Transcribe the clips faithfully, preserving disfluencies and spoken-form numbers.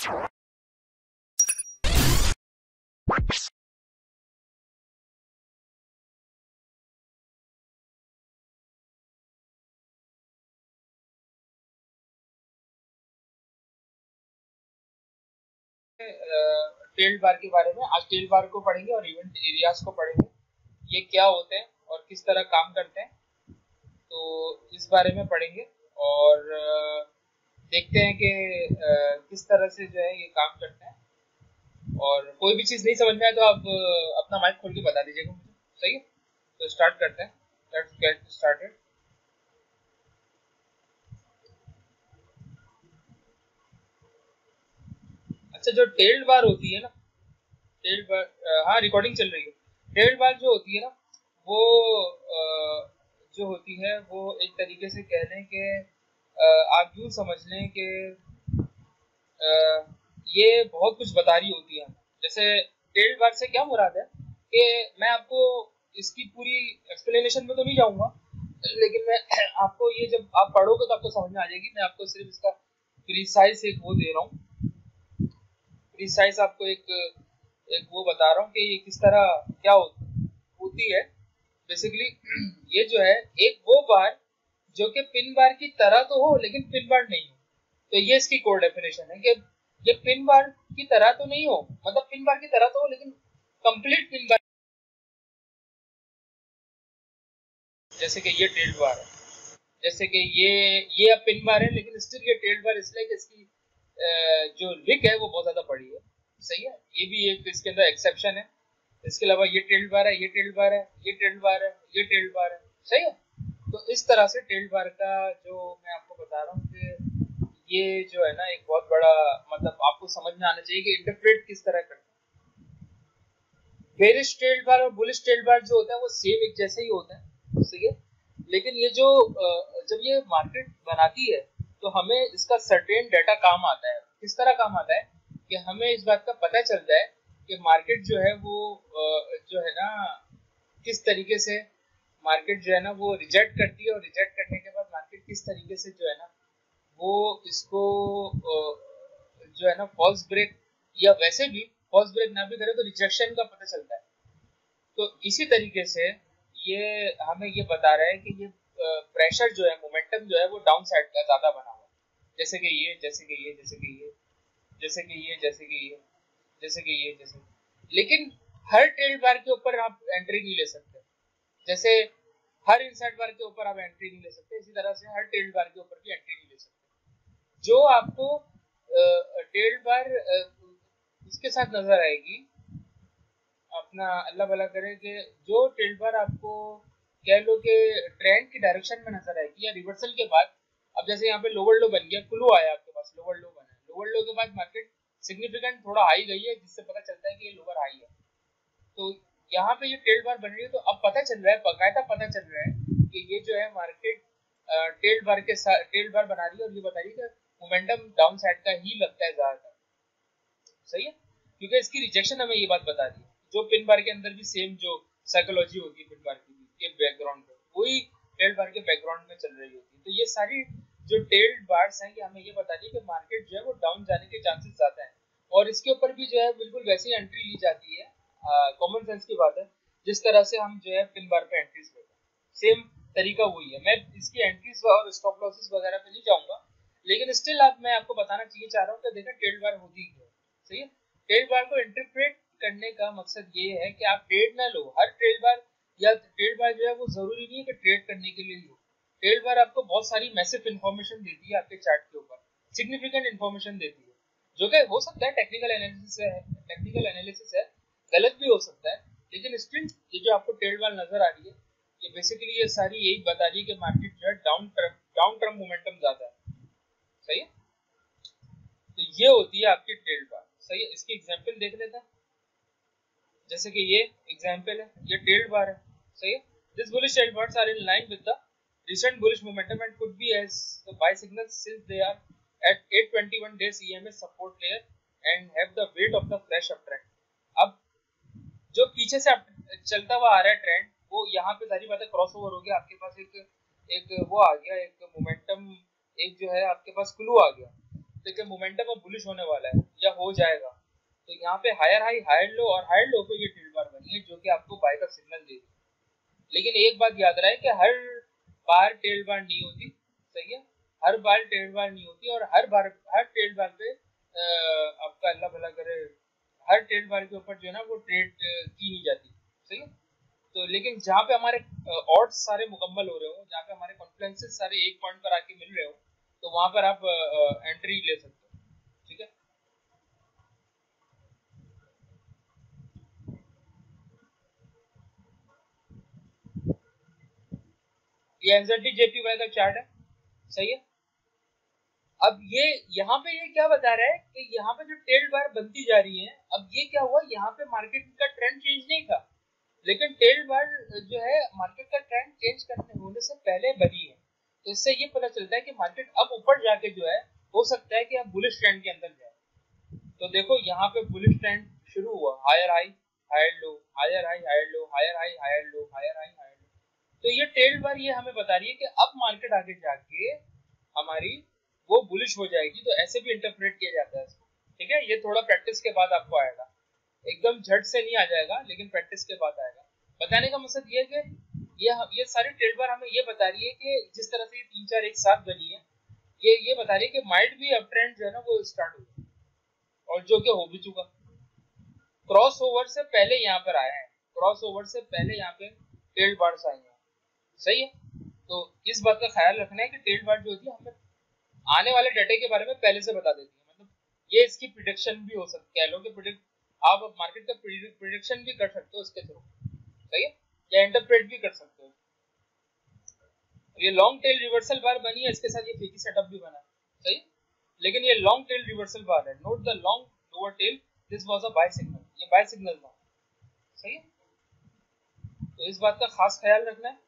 Tailed बार के बारे में आज टेल्ड बार को पढ़ेंगे और इवेंट एरियाज को पढ़ेंगे, ये क्या होते हैं और किस तरह काम करते हैं, तो इस बारे में पढ़ेंगे और देखते हैं कि किस तरह से जो है ये काम करते हैं। और कोई भी चीज़ नहीं समझ में आए तो आप अपना माइक खोल के बता दीजिएगा मुझे, सही है? तो स्टार्ट करते हैं, लेट्स गेट स्टार्टेड। अच्छा, जो टेल्ड बार होती है ना, टेल्ड बार, हाँ रिकॉर्डिंग चल रही है। टेल्ड बार जो होती है ना, वो जो होती है वो एक तरीके से कह लें कि आप यूँ समझ लें कि ये बहुत कुछ बता रही होती है। जैसे टेल्ड बार से क्या मुराद है कि मैं आपको इसकी पूरी एक्सप्लेनेशन में तो नहीं जाऊंगा, लेकिन मैं आपको ये जब आप पढ़ोगे तो आपको समझ में आ जाएगी। मैं आपको सिर्फ इसका प्रिसाइज एक वो दे रहा हूँ, प्रिसाइज आपको एक एक वो बता रहा हूँ कि ये किस तरह क्या हो, होती है। बेसिकली ये जो है एक वो बार जो कि पिन बार की तरह तो हो लेकिन पिन बार नहीं हो, तो ये इसकी कोर डेफिनेशन है कि ये पिन बार की तरह तो नहीं हो, मतलब पिन बार की तरह तो हो लेकिन कंप्लीट पिन बार। जैसे कि ये टेल्ड बार है, जैसे कि ये ये अब पिन बार है लेकिन स्टिल ये टेल्ड बार इसलिए कि इसकी जो लिक है वो बहुत ज्यादा बड़ी है, सही है। ये भी एक इसके अंदर एक्सेप्शन है। इसके अलावा ये टेल्ड बार है, ये टेल्ड बार है, ये टेल्ड बार है, ये टेल्ड बार है, सही है। तो इस तरह से टेल्ड बार का जो मैं आपको बता रहा हूँ कि ये जो है ना एक बहुत बड़ा, मतलब आपको समझ में आना चाहिए कि इंटरप्रेट किस तरह करना है। बेरिश टेल्ड बार और बुलिश टेल्ड बार जो होता है वो सेम एक जैसे ही होता है, सही है। लेकिन ये जो जब ये मार्केट बनाती है तो हमें इसका सर्टेन डाटा काम आता है। किस तरह काम आता है कि हमें इस बात का पता चलता है कि मार्केट जो है वो जो है ना किस तरीके से मार्केट जो है ना वो रिजेक्ट करती है, और रिजेक्ट करने के बाद मार्केट किस तरीके से जो है ना वो इसको जो है ना फॉल्स ब्रेक, या वैसे भी फॉल्स ब्रेक ना भी करे तो रिजेक्शन का पता चलता है। तो इसी तरीके से ये हमें ये बता रहा है कि ये प्रेशर जो है, मोमेंटम जो है वो डाउन साइड का ज्यादा बना हुआ है। जैसे कि ये जैसे कि ये जैसे कि ये जैसे कि ये जैसे कि ये जैसे कि ये जैसे, लेकिन हर टेल्ड बार के ऊपर आप एंट्री नहीं ले सकते। जैसे हर इनसाइड बार के ऊपर आप एंट्री नहीं ले सकते, इसी तरह से हर टेल्ड बार के ऊपर भी एंट्री नहीं ले सकते। जो आपको टेल्ड बार इसके साथ नजर आएगी, अपना अल्लाह भला करे कि जो टेल्ड बार आपको कह लो कि ट्रेंड की डायरेक्शन में नजर आएगी या रिवर्सल के बाद, अब जैसे यहाँ पे लोअर लो बन गया, क्लू आया आपके पास, लोअर लो बना है, लोअर लो के बाद मार्केट सिग्निफिकेंट थोड़ा हाई गई है जिससे पता चलता है कि ये लोअर हाई है। तो यहाँ पे ये टेल्ड बार बन रही है, तो अब पता चल रहा है, बाकायदा पता चल रहा है कि ये जो है मार्केट टेल्ड बार के साथ टेल्ड बार बना रही है, और ये बता रही है कि मोमेंटम डाउन साइड का ही लगता है ज्यादातर, सही है। क्योंकि इसकी रिजेक्शन हमें ये बात बता रही है, जो पिन बार के अंदर भी सेम जो साइकोलॉजी होती है पिन बार की के बैकग्राउंड पे, वही टेल्ड बार के बैकग्राउंड में चल रही होती है। तो ये सारी जो टेल्ड बार्स हैं ये हमें ये बता रही है कि मार्केट जो है वो डाउन जाने के चांसेस ज्यादा हैं, और इसके ऊपर भी जो है बिल्कुल वैसी एंट्री ली जाती है। कॉमन सेंस की बात है, जिस तरह से हम जो है पिन बार पे एंट्रीज लेते हैं सेम तरीका वही है। मैं इसकी एंट्रीज और स्टॉप लॉसेस वगैरह पे नहीं जाऊंगा, लेकिन स्टिल आप मैं आपको बताना चाहिए चाह रहा हूँ कि देखें टेल्ड बार होती है, सही है। टेल्ड बार को इंटरप्रेट करने का मकसद ये है कि आप ट्रेड ना लो। हर टेल्ड बार या टेल्ड बार जो है वो जरूरी नहीं है कि ट्रेड करने के लिए हो। टेल्ड बार आपको बहुत सारी मैसिव इंफॉर्मेशन देती है आपके चार्ट के ऊपर, सिग्निफिकेंट इंफॉर्मेशन देती है, जो कि हो सकता है टेक्निकल एनालिसिस है, टेक्निकल एनालिसिस है, गलत भी हो सकता है, लेकिन स्टिल ये जो आपको टेल्ड बार नजर आ रही है ये बेसिकली ये सारी यही बता रही है कि मार्केट जो है down term down term momentum ज्यादा है, सही है। तो ये होती है आपकी टेल्ड बार, सही है। इसकी एग्जांपल देख लेते हैं, जैसे कि ये एग्जांपल है, ये टेल्ड बार है, सही है। This bullish tailed bars are in line with the recent bullish momentum and could be as the buy signals since they are at eight twenty-one days E M A support layer and have the weight of the fresh uptrend। अब जो पीछे से चलता हुआ आ रहा है trend, वो यहाँ पे सारी बातें क्रॉस ओवर हो गया, आपके पास एक एक वो आ गया, एक मोमेंटम, एक जो है आपके पास क्लू आ गया। देखिए मोमेंटम अब बुलिश होने वाला है या हो जाएगा, तो यहाँ पे हायर हाई हायर लो और हायर लो पे ये टेल बार बनी है जो कि आपको बाय का सिग्नल देगी। लेकिन एक बात याद रहे कि हर बार टेल बार नहीं होती, सही है, हर बार टेल बार नहीं होती और हर बार हर टेल बार पे आपका अल्लाह भला करे हर टेल बार के ऊपर जो है ना वो ट्रेड की नहीं जाती, सही है। तो लेकिन जहाँ पे हमारे ऑड्स सारे मुकम्मल हो रहे हो, जहाँ पे हमारे कॉन्फ्लुएंसेस सारे एक पॉइंट पर आके मिल रहे हो, तो वहां पर आप एंट्री ले सकते हो, ठीक है। ये एनजेडी जेपीवाई का चार्ट है, सही है। अब ये यहाँ पे ये क्या बता रहा है कि यहाँ पे जो टेल बार बनती जा रही है, अब ये क्या हुआ, यहाँ पे मार्केट का ट्रेंड चेंज नहीं था, लेकिन टेल बार जो है मार्केट का ट्रेंड चेंज करने होने से पहले बनी है। तो इससे ये पता चलता है कि मार्केट अब ऊपर जाके जो है हो सकता है कि आप बुलिश ट्रेंड के अंदर जाए। तो देखो यहाँ पे बुलिश ट्रेंड शुरू हुआ, higher high higher low, higher high higher low, higher high higher low, higher high higher low. तो ये टेल बार ये हमें बता रही है कि अब मार्केट आगे जाके हमारी वो बुलिश हो जाएगी। तो ऐसे भी इंटरप्रेट किया जाता है इसको, ठीक है। ये थोड़ा प्रैक्टिस के बाद आपको आएगा, एकदम झट से नहीं आ जाएगा, लेकिन प्रैक्टिस के बाद आएगा। बताने का मकसद ये है कि ये ये सारी टेल बार हमें ये बता रही है कि जिस तरह से ये तीन चार एक साथ बनी है, ये ये बता रही है कि माइट भी अप ट्रेंड जो है ना वो स्टार्ट हो, और जो कि हो भी चुका। क्रॉस ओवर से पहले यहाँ पर आया है, क्रॉस ओवर से पहले यहाँ पे टेल बार्स आए हैं, सही है। तो इस बात का ख्याल रखना है कि टेल बार जो होती है हमें आने वाले डाटे के बारे में पहले से बता देती है। मतलब ये इसकी प्रिडिक्शन भी हो सकती है, लोग प्रिडिक्ट आप मार्केट का प्रिडिक्शन भी कर सकते हो इसके थ्रू, सही है, या इंटरप्रेट भी कर सकते हो। ये लॉन्ग टेल रिवर्सल बार बनी है, इसके साथ ये फेकी सेटअप भी बना है, सही, लेकिन ये लॉन्ग टेल रिवर्सल बार है। Note the long lower tail, this was a buy signal, ये बाय सिग्नल था, सही है। तो इस बात का खास ख्याल रखना है।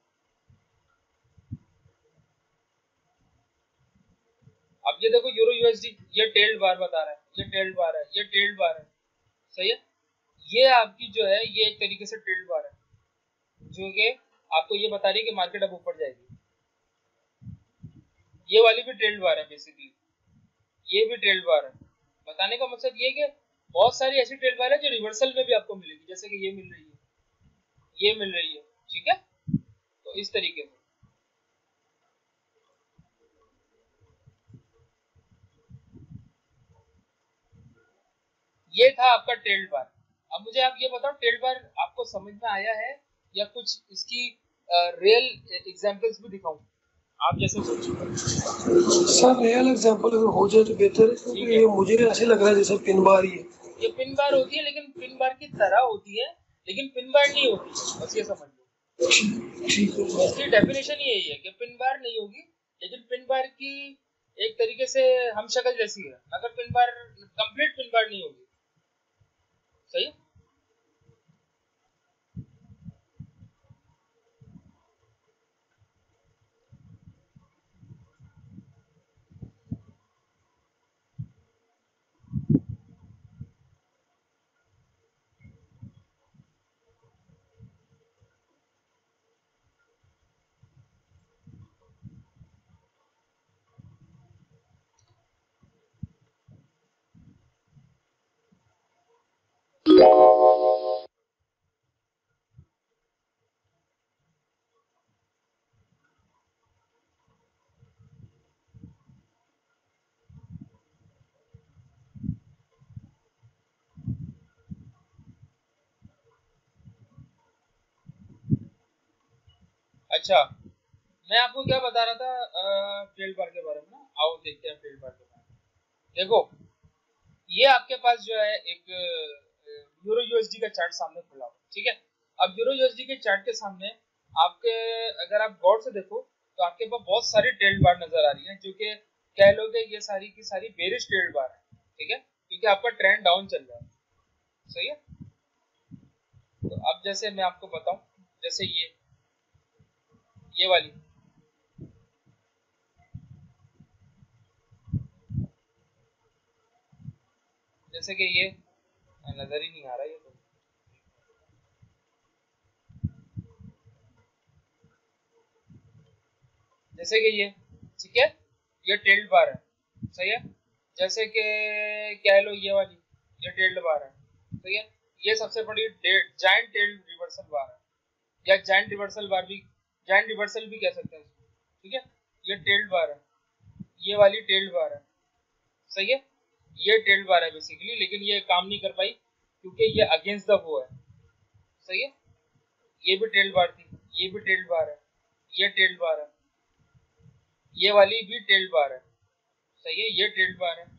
अब ये देखो यूरो यूएसडी, ये टेल्ड बार बता रहा है, ये टेल्ड बार है, ये टेल्ड बार है, सही है। ये आपकी जो है ये एक तरीके से टेल्ड बार है, जो कि आपको ये बता रही है कि मार्केट अब ऊपर जाएगी। ये वाली भी टेल्ड बार है बेसिकली, ये भी टेल्ड बार है। बताने का मकसद ये कि बहुत सारी ऐसी टेल्ड बार है जो रिवर्सल में भी आपको मिलेगी, जैसे कि ये मिल रही है, ये मिल रही है, ठीक है। तो इस तरीके से ये था आपका टेल्ड बार। अब मुझे आप ये बताओ टेल्ड बार आपको समझ में आया है या कुछ इसकी रियल एग्जांपल्स भी दिखाऊं, आप जैसे सोचिए। सर रियल एग्जांपल अगर हो जाए तो बेहतर है, क्योंकि ये मुझे ऐसे लग रहा है जैसे पिन बार ही है। ये पिन बार होती है, लेकिन पिन बार की तरह होती है, लेकिन पिन बार नहीं होती, बस ये समझ लो। ठीक है, इसकी डेफिनेशन ही यही है कि पिन बार नहीं होगी, लेकिन पिन बार की एक तरीके से हम शक्ल जैसी है, मगर pin bar complete pin bar नहीं होगी, सही। अच्छा, मैं आपको क्या बता रहा था टेल्ड बार के बारे में ना, आओ देखते हैं टेल्ड बार के बारे में। देखो ये आपके पास जो है एक यूरो यूएसडी का चार्ट सामने खुला हुआ, ठीक है। अब यूरो यूएसडी के चार्ट के सामने आपके अगर आप गौर से देखो तो आपके पास बहुत सारी टेल्ड बार नजर आ रही है, जो कि कह लो कि ये सारी की सारी बेरिश टेल्ड बार है, ठीक है, क्योंकि आपका ट्रेंड डाउन चल रहा है, सही है। तो अब जैसे मैं आपको बताऊं, जैसे ये ये वाली, जैसे कि ये नजर ही नहीं आ रहा ये तो, जैसे कि ये, ठीक है, ये टेल्ड बार है, सही है। जैसे कि कह लो ये वाली ये टेल्ड बार है, ठीक है, ये सबसे बड़ी जायंट टेल्ड रिवर्सल बार है, या जायंट रिवर्सल बार भी, जायंट रिवर्सल भी कह सकते हैं इसको, ठीक है। ये टेल्ड बार है, ये वाली टेल्ड बार है, सही है, ये टेल्ड बार है बेसिकली, लेकिन ये काम नहीं कर पाई क्योंकि ये अगेंस्ट द वो है, सही है। ये भी टेल्ड बार थी, ये भी टेल्ड बार है, ये टेल्ड बार है, ये वाली भी टेल्ड बार है, सही है, ये टेल्ड बार है,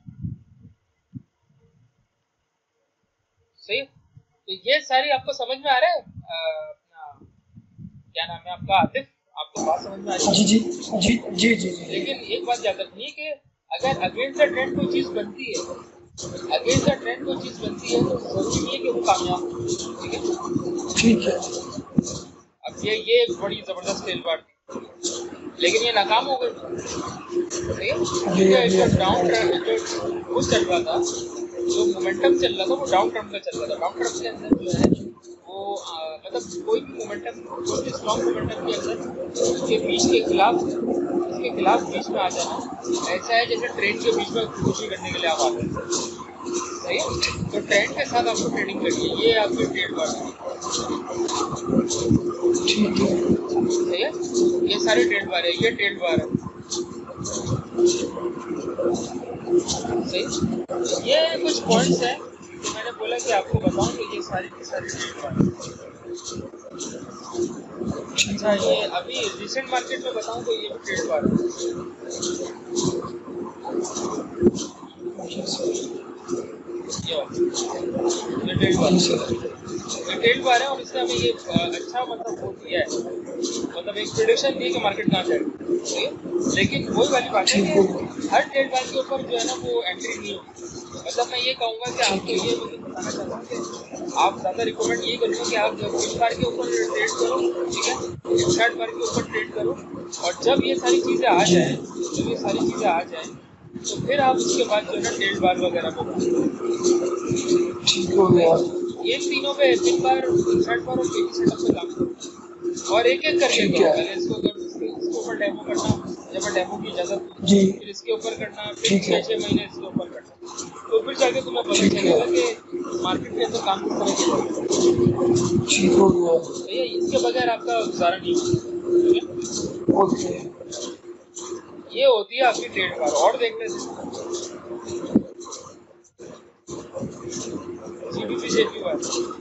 सही है। तो ये सारी आपको समझ में आ रहा है? आ, अपना क्या नाम है आपका, आतिफ, आपको बात समझ में आ रही है? जी जी जी जी जी जी। लेकिन एक बात याद रखनी कि अगर अगेंस्ट द ट्रेंड कोई चीज बनती है, अगेंस्ट द ट्रेंड कोई चीज बनती है तो जरूरी नहीं है कि वो कामयाब हो, ठीक है, ठीक है। अब ये ये एक बड़ी जबरदस्त टेल बार थी, लेकिन ये नाकाम हो गई, ठीक है, क्योंकि एक डाउन ट्रेंड जो वो चल रहा था, जो मोमेंटम चल रहा था वो डाउन ट्रेंड का चल रहा था। डाउन ट्रेंड के अंदर जो है वो आ, मतलब कोई भी मोमेंटम, कोई भी स्ट्रॉन्ग मोमेंटम के अंदर उसके बीच के खिलाफ, उसके खिलाफ बीच में आ जाना ऐसा है जैसे ट्रेन के बीच में खुशी करने के लिए आप आते हैं, सही है। तो ट्रेंड के साथ आपको ट्रेडिंग करनी है, ये आपकी ट्रेड बार है, ठीक है, सही है, ये सारे ट्रेड बार है, ये ट्रेड बार है, सही। ये कुछ पॉइंट्स हैं कि मैंने बोला कि आपको बताऊं कि ये सारी की सारी ट्रेड बार है। अच्छा, ये अभी रिसेंट मार्केट में बताऊं तो ये भी ट्रेड बार है, ये ये ट्रेड बार ये ट्रेड बार है, और इसने हमें ये अच्छा मतलब वो दिया है, मतलब एक प्रेडिक्शन दी कि मार्केट कहाँ जाएगी, ठीक है। लेकिन वही वाली बात है कि हर ट्रेड बार के ऊपर जो है ना वो एंट्री नहीं होगी। मतलब मैं ये कहूँगा कि आपको ये बताना चाहता हूँ कि आप ज़्यादा रिकमेंड ये करूँगा कि आप पिन बार के ऊपर ट्रेड करो, ठीक है, शॉर्ट बार के ऊपर ट्रेड करो, और जब ये सारी चीज़ें आ जाए, जब ये सारी चीज़ें आ जाए तो फिर आप उसके बाद जो है ना ट्रेड बार वगैरह को ठीक हो गया। ये तीनों पे पिन बार, शॉर्ट बार और बेबी सेटअप पे काम करो, और एक एक करके करो। पहले इसको करो, इसके ऊपर डेमो करना, जब डेमो की इजाज़त, फिर इसके ऊपर करना, फिर छः छः महीने इसके ऊपर करना, तो फिर जाके तुम्हें पता चलेगा कि मार्केट के अंदर काम किस तरह के, ठीक हो गया। भैया इसके बगैर आपका गुजारा नहीं होगा, ओके, ये होती है आपकी ट्रेड बार। और देखने से जीबीपी जेपी बार,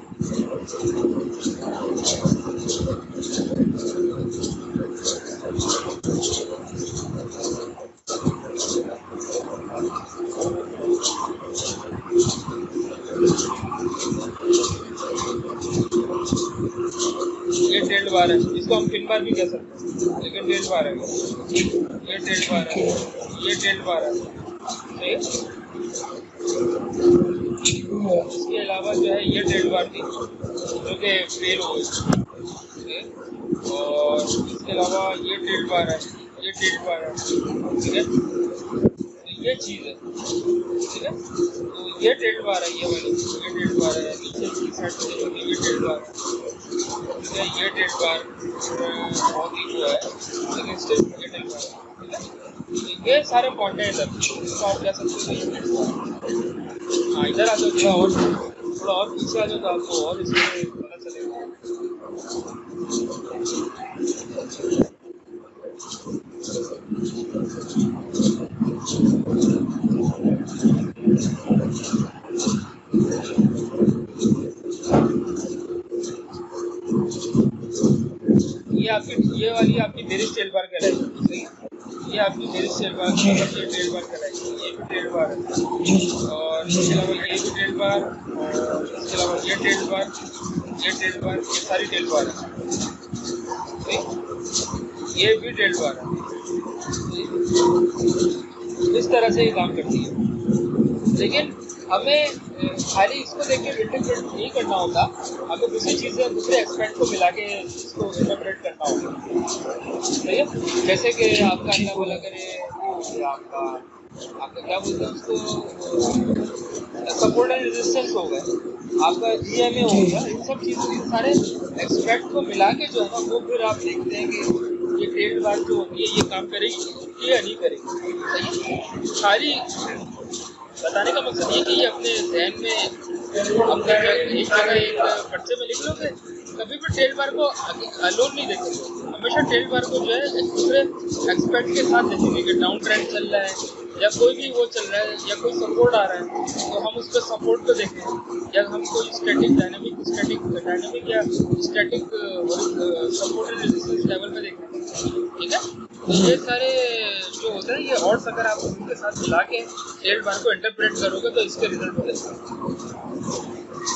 ये ट्रेड बार है, इसको हम पिन बार भी कह सकते हैं, लेकिन ट्रेड बार है, ये ट्रेड बार है, ये ट्रेड बार है, सही है। इसके अलावा जो है ये ट्रेड बार थी जो कि फेल हो गई, और इसके अलावा ये ट्रेड बार है, ये ट्रेड बार है, ठीक है, तो ये चीज़ है, ठीक है। तो ये ट्रेड बार है, ये वाली ये ट्रेड बार है, नीचे की साइड से देखोगे ये ट्रेड बार है, ठीक है, ये ट्रेड बार बहुत ही जो है, लेकिन स्टिल ये ट्रेड बार है, ठीक है। तो ये सारे पॉइंट हैं इधर, इसको आप कह सकते हो ये ट्रेड बार। हाँ, इधर आ जाओ, थोड़ा और थोड़ा और पीछे आ जाओ तो आपको और इसमें पता चलेगा। ये आपकी ये वाली आपकी बेरिश टेल बार कहलाएगी, सही है। ये आपकी बेरिश टेल बार, ये टेल बार कहलाएगी, ये भी टेल बार है, और इसके अलावा ये भी टेल बार, और इसके अलावा ये टेल बार, ये टेल बार, ये सारी टेल बार है, ये भी टेल बार है। इस तरह से ये काम करती है, लेकिन हमें खाली इसको देख के इंटरप्रेट नहीं करना होता, हमें दूसरी चीज़ें, दूसरे एक्सपेक्ट को मिला के इसको इंटरप्रेट करना होगा, सही है। जैसे कि आपका अल्लाह भला करे, आपका आपका क्या बोलते हैं उसको, सपोर्ट एंड रेजिस्टेंस हो गए, आपका ई एम ए हो गया, इन सब चीज़ों इन सारे एक्सपेक्ट को मिला के जो है ना वो फिर आप देखते हैं कि ये ट्रेड बार जो होती है ये काम करेगी या नहीं करेगी, सही है। सारी बताने का मकसद ये कि ये अपने जहन में अपने एक जगह एक पर्चे में लिख लो कि कभी भी टेल बार को अलोन नहीं देखेंगे, हमेशा टेल बार को जो है एक दूसरे एक्सपेक्ट के साथ देखेंगे कि डाउन ट्रेंड चल रहा है या कोई भी वो चल रहा है या कोई सपोर्ट आ रहा है तो हम उस पर सपोर्ट को देखें, या हम कोई स्टैटिक डायनेमिक स्टैटिक डायनेमिक या static support and resistance level पे देखें। ठीक है, ये सारे जो होते हैं ये ऑड्स अगर आप उनके साथ मिला के टेल बार को इंटरप्रेट करोगे तो इसके रिजल्ट होते हैं।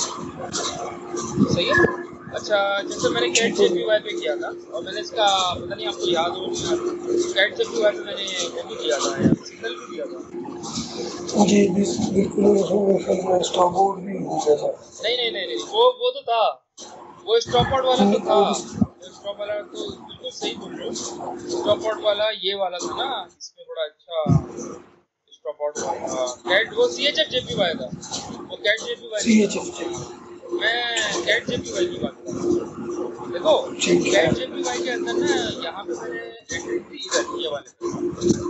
सही है। अच्छा, जैसे मैंने कैट जेपीवाई पे किया था और मैंने इसका पता नहीं आपको याद हो नहीं याद, कैट जेपीवाई पे मैंने वो भी किया था यार, सिग्नल भी दिया था। जी बिल्कुल, स्टॉप आउट भी हो गया था। नहीं नहीं नहीं नहीं वो वो तो था, वो स्टॉप आउट वाला तो था, स्टॉप वाला तो बिल्कुल सही बोल रहे हो। स्टॉप आउट वाला ये वाला था ना, इसमें बड़ा अच्छा स्टॉप आउट वाला कैट, वो सीएचएफ जेपीवाई था, वो कैट जेपीवाई सीएचएफ मैं कैट जेपीवाई की बात कर रहा हूँ। देखो कैट जेपीवाई के अंदर ना यहाँ पे मैंने एंट्री दी इधर ये वाले पे।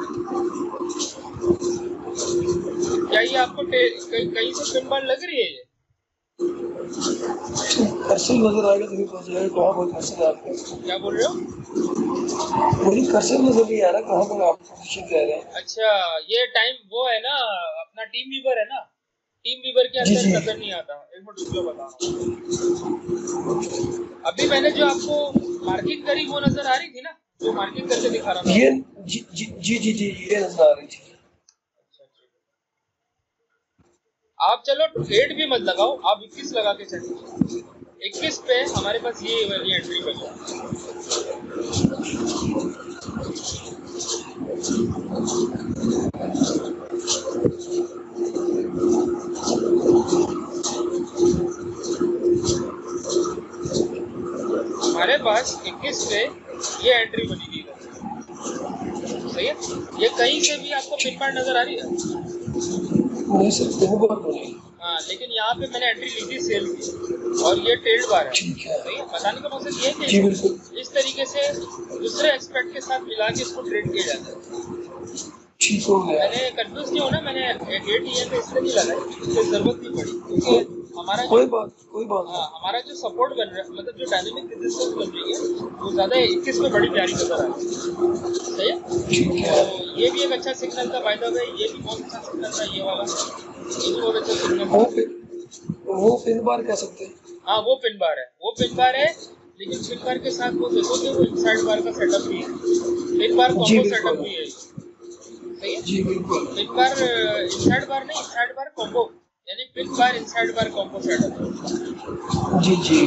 क्या ये आपको कहीं कहीं से पिन बार लग रही है? ये कर्सर नजर आएगा तभी पता चलेगा कहाँ पर कर्सर है आपका। क्या बोल रहे हो? मुझे कर्सर नजर नहीं आ रहा कहाँ पर आप पोजीशन ले रहे हैं। अच्छा, ये टाइम वो है ना अपना टीम वीवर है ना, टीम वीवर के अंदर नजर नहीं आता। एक मिनट रुको बता रहा हूँ। अभी मैंने जो आपको मार्किंग करी वो नजर आ रही थी ना, जो मार्किंग करके दिखा रहा था ये जी जी जी जी जी ये नजर आ रही थी। आप चलो ट्रेड भी मत लगाओ, आप इक्कीस लगा के चलिए। इक्कीस पे हमारे पास ये वाली एंट्री बची। हमारे पास इक्कीस पे ये एंट्री बनी थी, सही है। ये कहीं से भी आपको पिन पॉइंट नजर आ रही है? नहीं सर, वो बात नहीं। हाँ, लेकिन यहाँ पे मैंने एंट्री ली थी सेल की और ये ट्रेड बार है। ठीक है, सही है। बताने का मकसद ये है कि इस तरीके से दूसरे एक्सपेक्ट के साथ मिला के इसको ट्रेड किया जाता है। ठीक हो गया। मैंने कंफ्यूज नहीं होना, मैंने एटीएम पे इसलिए नहीं लगाई, इसकी जरूरत नहीं पड़ी क्योंकि हमारा कोई बात कोई बात हाँ हमारा जो सपोर्ट बन रहा है, मतलब जो डायनेमिक रेजिस्टेंस बन रही है वो ज्यादा इक्कीस में बड़ी प्यारी नजर आ रही है। सही है। तो ये भी एक अच्छा सिग्नल था, फायदा है। ये भी बहुत अच्छा सिग्नल था, ये वाला ये भी बहुत अच्छा सिग्नल था। वो वो पिन बार कह सकते हैं। हाँ, वो पिन बार है, वो पिन बार है, लेकिन पिन बार के साथ वो देखोगे वो इनसाइड बार का सेटअप भी है, पिन बार कॉम्बो सेटअप भी है। सही है। जी बिल्कुल। पिन बार इनसाइड बार नहीं, इनसाइड बार कॉम्बो, यानी pin bar inside bar combo setup. जी जी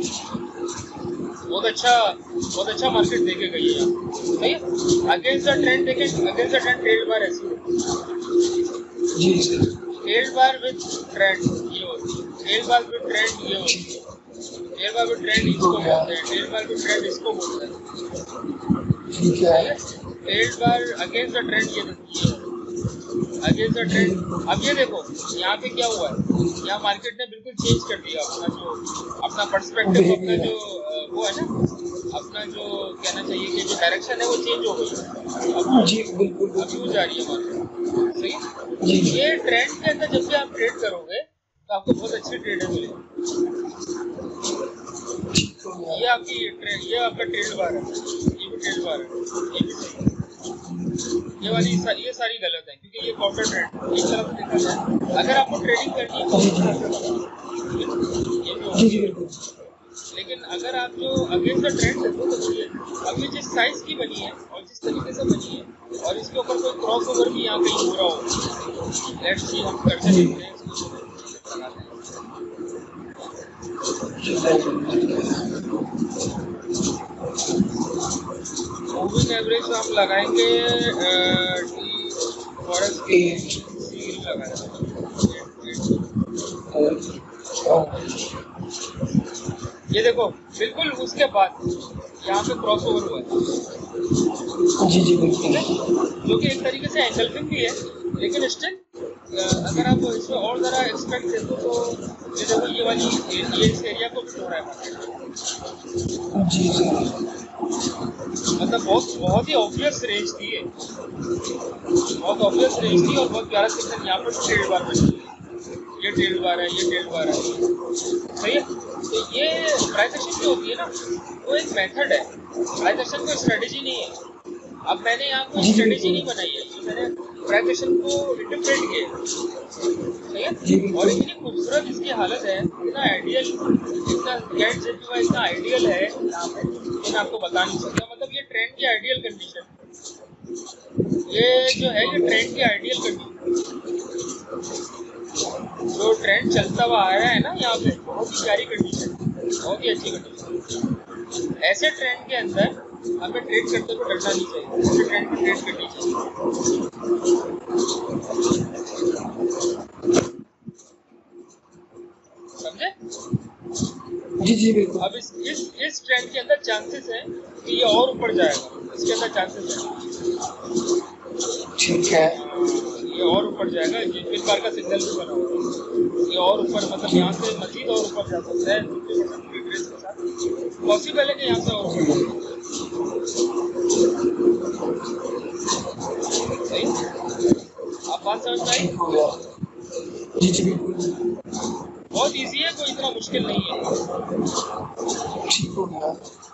बहुत अच्छा बहुत अच्छा मार्केट देके गई है। सही है। अगेंस्ट द ट्रेंड देखें, against the trend trade bar ऐसी है। जी sir. Trade bar with trend ये होती है, ट्रेड बार विद ट्रेंड ये होती है, ट्रेड बार विद ट्रेंड इसको बोलते हैं, ट्रेड बार विद ट्रेंड इसको बोलते हैं। ठीक है। Trade bar against the trend ये ये अगेंस्ट द ट्रेंड। अब ये देखो यहाँ पे क्या हुआ है, यहाँ मार्केट ने बिल्कुल चेंज कर दिया अपना जो अपना पर्सपेक्टिव, अपना जो वो है ना, अपना जो कहना चाहिए कि जो डायरेक्शन है वो चेंज हो गई। अब जी बिल्कुल अब यूज आ रही है मार्केट। सही। ये ट्रेंड के अंदर जब भी आप ट्रेड करोगे तो आपको बहुत अच्छी ट्रेडर मिलेगी। ये आपकी ट्रेड, ये आपका ट्रेड बार है, ये भी ट्रेड बार है, ये भी सही है। ये वाली ये सारी गलत है क्योंकि ये काउंटर ट्रेंड एक तरफ से देखा जाए। अगर आपको ट्रेडिंग करनी है तो ये भी, लेकिन अगर आप जो अगेंस्ट द ट्रेंड देखो तो ये अब ये जिस साइज की बनी है और जिस तरीके से बनी है और इसके ऊपर कोई क्रॉस ओवर भी यहाँ कहीं हो रहा हो, लेट्स सी हम करके देखते हैं मूविंग एवरेज तो हम लगाएंगे फॉरेस्ट के सी लगाएंगे। ये देखो बिल्कुल उसके बाद यहाँ पे क्रॉस ओवर हुआ है। जी जी बिल्कुल, जो कि एक तरीके से एंगल्फिंग भी है, लेकिन स्टिल अगर आप इसमें और ज़रा एक्सपेक्ट देखो तो ये देखो ये वाली ये इस एरिया को भी छोड़ रहा है। जी सर। मतलब बहुत बहुत ही ऑब्वियस रेंज थी ये, बहुत ऑब्वियस रेंज थी और बहुत प्यारा सिग्नल यहाँ पर ट्रेड बार में ये ट्रेड बार है, ये ट्रेड बार है, सही है। तो ये प्राइस एक्शन जो होती है ना, वो एक मेथड है, प्राइस एक्शन कोई स्ट्रेटेजी नहीं है। अब मैंने यहाँ कोई स्ट्रेटेजी नहीं बनाई है, तो मैंने प्राइस एक्शन को इंटरप्रेट किया, सही है। और इतनी खूबसूरत इसकी हालत है, इतना आइडियल, इतना गेट जेपीवाई इतना आइडियल है यहाँ पे, तो मैं आपको बता नहीं सकता। मतलब ये ट्रेंड की आइडियल कंडीशन, ये जो है ये ट्रेंड की आइडियल कंडीशन, जो ट्रेंड चलता हुआ आ रहा है ना यहाँ पे, बहुत ही प्यारी कंडीशन, बहुत ही अच्छी कंडीशन। ऐसे ट्रेंड के अंदर हमें ट्रेड करते हुए डरना नहीं चाहिए, ऐसे ट्रेंड को ट्रेड करनी चाहिए, समझे? जी जी बिल्कुल। अब इस इस इस ट्रेंड के अंदर चांसेस है कि ये और ऊपर जाएगा, इसके अंदर चांसेस है, ठीक है, ये और ऊपर जाएगा। ये पिन बार का सिग्नल भी बना हुआ है, ये और ऊपर, मतलब यहाँ से मजीद और ऊपर जा सकता है रिग्रेस के साथ, पॉसिबल है कि यहाँ से और ऊपर, सही। आप बात समझ में आई? जी जी बिल्कुल, बहुत इजी है, कोई इतना मुश्किल नहीं है, ठीक हो गया।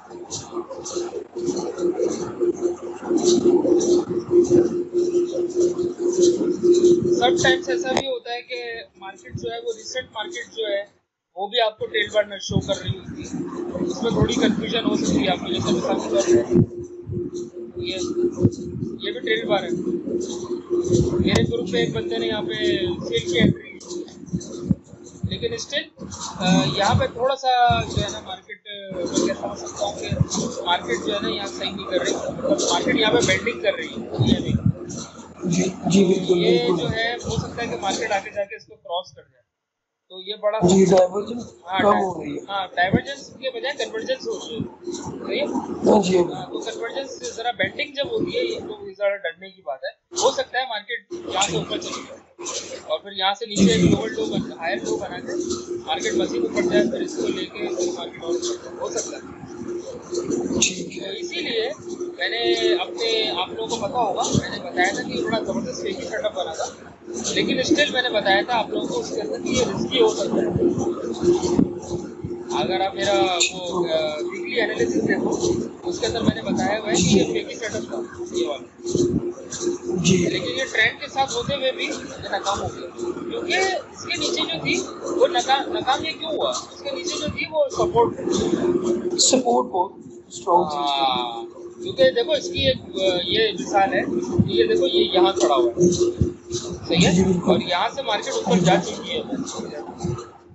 सब टाइम्स ऐसा भी होता है कि मार्केट जो है वो रिसेंट मार्केट जो है वो भी आपको ट्रेल बार शो कर रही होती है, उसमें थोड़ी कंफ्यूजन हो सकती है आपकी। जैसे मिसाल के तौर पे ये ये भी ट्रेल बार है, मेरे ग्रुप पे एक बंदे ने यहाँ पे सेल की एंट्री, लेकिन स्टिल यहाँ पे थोड़ा सा जो है ना मार्केट, मैं क्या समझ सकता हूँ कि मार्केट जो है ना यहाँ सही नहीं कर रही, मतलब मार्केट यहाँ पे बेंडिंग कर रही है, ये नहीं जी जी बिल्कुल, ये बिल्कुल। जो है हो सकता है कि मार्केट आगे जाके इसको क्रॉस कर जाए, तो ये बड़ा जी डाइवर्जेंस हाँ कम हो रही है। हाँ डाइवर्जेंस के बजाय कन्वर्जेंस हो रही है, सही है। हाँ जी हाँ, तो कन्वर्जेंस जरा बेंडिंग जब होती है, ये तो ज़्यादा डरने की बात है। हो सकता है मार्केट यहाँ से ऊपर चली जाए और फिर यहाँ से नीचे एक लोअर लो बन हायर लो बना के मार्केट मजीद ऊपर जाए, फिर इसको लेके मार्केट और हो सकता है। तो इसीलिए मैंने अपने आप लोगों को पता होगा, मैंने बताया था कि बड़ा ज़बरदस्त फेकी सेटअप बना था, लेकिन स्टिल मैंने बताया था आप लोगों को उसके अंदर कि ये रिस्की हो सकता है। अगर आप मेरा वो वीकली एनालिसिस देखो, उसके अंदर मैंने बताया हुआ है कि ये फेकी सेटअप था ये वाला, लेकिन ये ट्रेंड के साथ होते हुए भी ये नाकाम हो गया, क्योंकि इसके नीचे जो थी वो नाकाम नाकाम ये क्यों हुआ? इसके नीचे जो थी वो सपोर्ट सपोर्ट बहुत स्ट्रॉन्ग थी, क्योंकि देखो इसकी एक ये मिसाल है, ये देखो ये यहाँ खड़ा हुआ है, सही है, और यहाँ से मार्केट ऊपर जा चुकी है,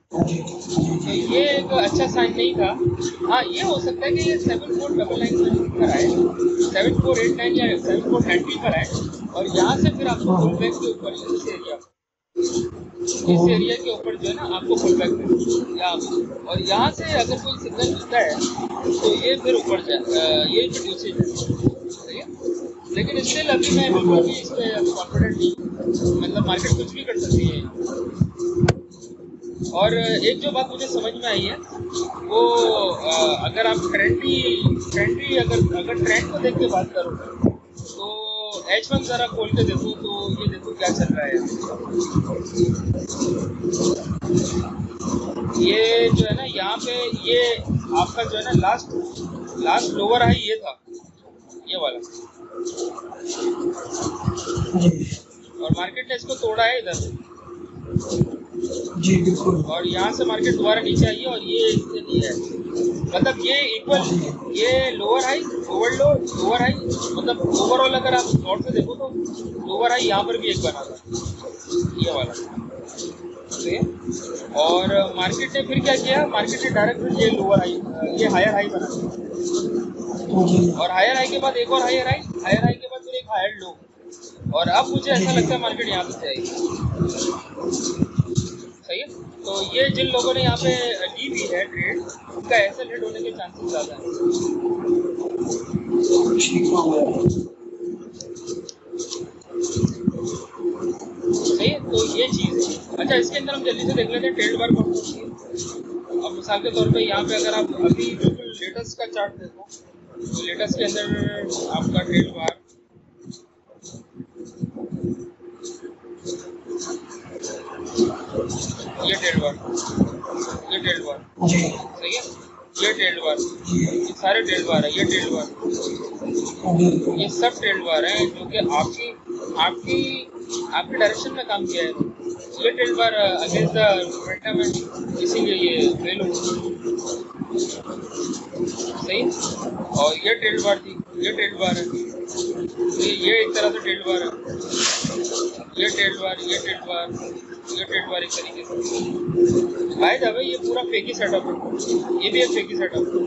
तो ये एक अच्छा साइन नहीं था। हाँ, ये हो सकता है कि ये सेवन फोर डबल नाइन पर आए, सेवन फोर एट नाइन या सेवन फोर नाइनटी पर आए और यहाँ से फिर आपको फुल बैक के ऊपर इस एरिया इस एरिया के ऊपर जो है ना आपको फुल बैक में या और यहाँ से अगर कोई सिग्नल मिलता है तो ये फिर ऊपर जाए, ये फिर नीचे जाए, सही है। लेकिन स्टिल अभी मैं बिल्कुल भी इस पर कॉन्फिडेंट नहीं, मतलब मार्केट कुछ भी कर सकती है। और एक जो बात मुझे समझ में आई है वो आ, अगर आप ट्रेंडी ट्रेंडी अगर अगर ट्रेंड को देख के बात करो तो एच वन ज़रा खोल के देखो, तो ये देखो क्या चल रहा है। ये जो है ना यहाँ पे ये आपका जो है ना लास्ट लास्ट लोअर हाई ये था, ये वाला, और मार्केट ने इसको तोड़ा है इधर से, जी बिल्कुल, और यहाँ से मार्केट दोबारा नीचे आई है और ये इससे नहीं है, मतलब ये इक्वल, ये lower high over low lower high, मतलब ओवरऑल अगर आप शॉर्ट से देखो तो लोअर हाई यहाँ पर भी एक बना था ये वाला, ठीक है। और मार्केट ने फिर क्या किया, मार्केट ने डायरेक्ट ये लोअर हाई ये हायर हाई बना दिया और हायर हाई के बाद एक और हायर हाई, हायर हाई के बाद फिर एक हायर लो, और अब मुझे ऐसा लगता है मार्केट यहाँ से जाएगी, सही है। तो ये जिन लोगों ने यहाँ पे ली भी है ट्रेड, उनका ऐसा हिट होने के चांसेस ज़्यादा है, सही है। तो ये चीज़ है। अच्छा, इसके अंदर हम जल्दी से देख लेते हैं ट्रेड बार कौन सी है। अब मिसाल के तौर पे यहाँ पे अगर आप अभी बिल्कुल लेटेस्ट का चार्ट देखो तो लेटेस्ट के अंदर आपका ट्रेड बार ये ट्रेड बार ये ट्रेड बार जी सही है, ये ट्रेड बार, ये सारे ट्रेड बार है, ये ट्रेड बार, बिल्कुल ये सब ट्रेड बार हैं जो कि आपकी आपकी आपके डायरेक्शन में काम किया है। ये trade bar against the momentum है, इसीलिए ये फेल हो सही। और ये ट्रेड बार थी, ये ट्रेड बार है, ये ये एक तरह से ट्रेड बार है, ये ट्रेड बार, ये ट्रेड बार, ये ट्रेड बार एक तरीके से भाई जावे। ये पूरा फेकी सेटअप है, ये भी एक फेकी सेटअप है,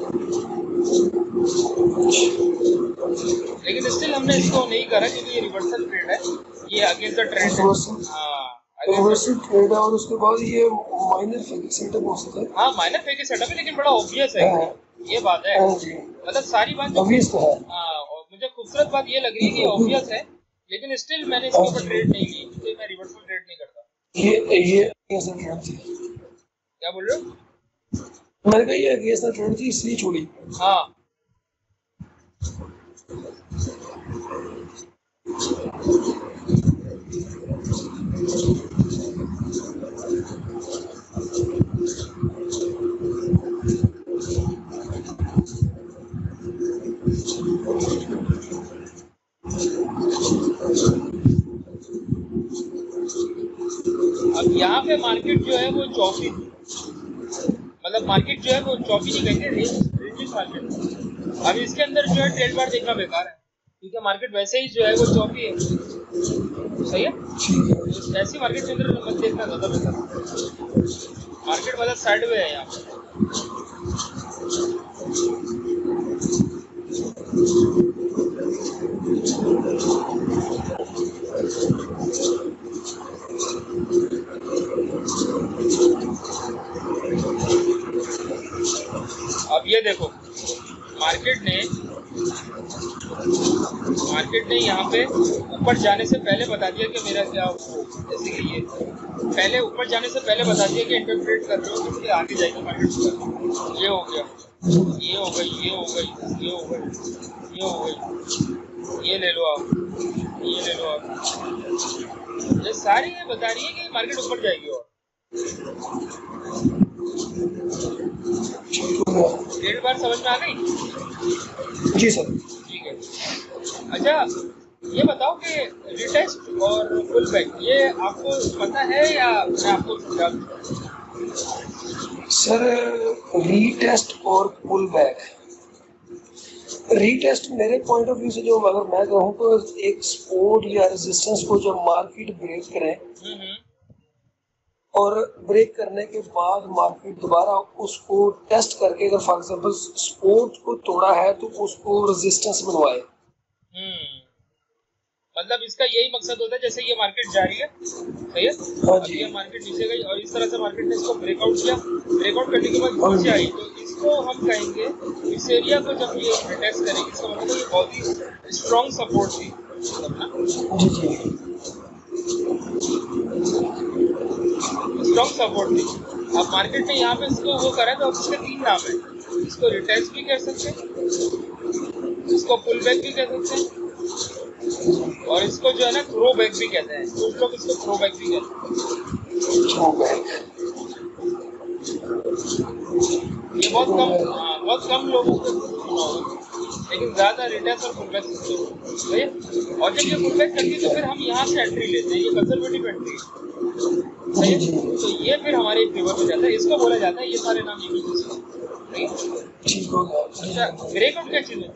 लेकिन स्टिल हमने इसको नहीं करा क्योंकि ये रिवर्सल ट्रेड है, ये अगेंस्ट द ट्रेंड है। हाँ रिवर्सल ट्रेड है और उसके बाद ये माइनर फेकी सेटअप हो सकता है। हाँ माइनर फेकी सेटअप है लेकिन बड़ा ऑब्वियस है, ये बात है। मतलब सारी बात ऑब्वियस तो है। हाँ और मुझे खूबसूरत बात ये लग रही है कि ऑब्वियस है, लेकिन स्टिल मैंने इसके ऊपर ट्रेड नहीं ली क्योंकि मैं रिवर्सल ट्रेड नहीं करता। ये ये कैसा ट्रेड थी? क्या बोल रहे हो? मैंने कहा ये कैसा ट्रेड थी इसलिए छोड़ी। हाँ अब यहाँ पे मार्केट जो है वो चौपी, मतलब मार्केट जो है वो चौपी नहीं कहेंगे, रेंज मार्केट। अब इसके अंदर जो है ट्रेड बार देखना बेकार है क्योंकि मार्केट वैसे ही जो है वो चौपी है, सही है। ऐसी मार्केट के अंदर मत देखना ज्यादा बेहतर, मार्केट मतलब साइड में है यहाँ पे। अब ये देखो मार्केट ने मार्केट ने यहाँ पे ऊपर जाने से पहले बता दिया कि मेरा क्या हो, जैसे कि ये पहले ऊपर जाने से पहले बता दिया कि इंटरप्रेट कर रहे हो तो फिर आगे जाएगी मार्केट ऊपर। ये हो गया, ये हो गई, ये हो गई, ये हो गई, ये हो गई, ये ले लो आप, ये ले लो आप। ये सारी ये बता रही है कि मार्केट ऊपर जाएगी। और ट्रेड बार समझ में आ गई? जी सर। ठीक है। अच्छा ये बताओ कि रिटेस्ट और पुल बैक ये आपको पता है या मैं आपको समझा दूं? सर रीटेस्ट और पुल बैक, रीटेस्ट मेरे पॉइंट ऑफ व्यू से जो अगर मैं कहूँ तो एक सपोर्ट या रेजिस्टेंस को जब मार्केट ब्रेक करे और ब्रेक करने के बाद मार्केट दोबारा उसको टेस्ट करके अगर फॉर एग्जांपल सपोर्ट को तोड़ा है तो उसको रेजिस्टेंस बनवाए। हम्म मतलब इसका यही मकसद होता है, जैसे ये मार्केट जा रही है, सही है। हाँ अब ये मार्केट नीचे गई और इस तरह से मार्केट ने इसको ब्रेकआउट किया, ब्रेकआउट करने के बाद नीचे आई, तो इसको हम कहेंगे इस एरिया को जब ये टेस्ट करेगी इसका मतलब ये बहुत ही स्ट्रॉन्ग सपोर्ट थी ना, स्ट्रॉन्ग सपोर्ट थी। अब मार्केट ने यहाँ पे इसको वो करा तो अब इसके तीन नाम है, इसको रिटेस्ट भी कह सकते हैं, इसको पुल बैक भी कह सकते हैं और इसको जो है ना थ्रो बैक भी कहते हैं, कुछ लोग इसको थ्रो बैक भी कहते हैं। ये बहुत कम हाँ, बहुत कम लोगों को सुना होगा, लेकिन ज्यादा रिटेस्ट और पुल बैक सुनते हो, सही है। और जब ये पुल बैक करती है तो फिर हम यहाँ से एंट्री लेते हैं, ये कंजर्वेटिव एंट्री है, सही है। तो ये फिर हमारे फेवर में जाता है, इसको बोला जाता है, ये सारे नाम ये भी अच्छा। ब्रेकआउट क्या चीज है?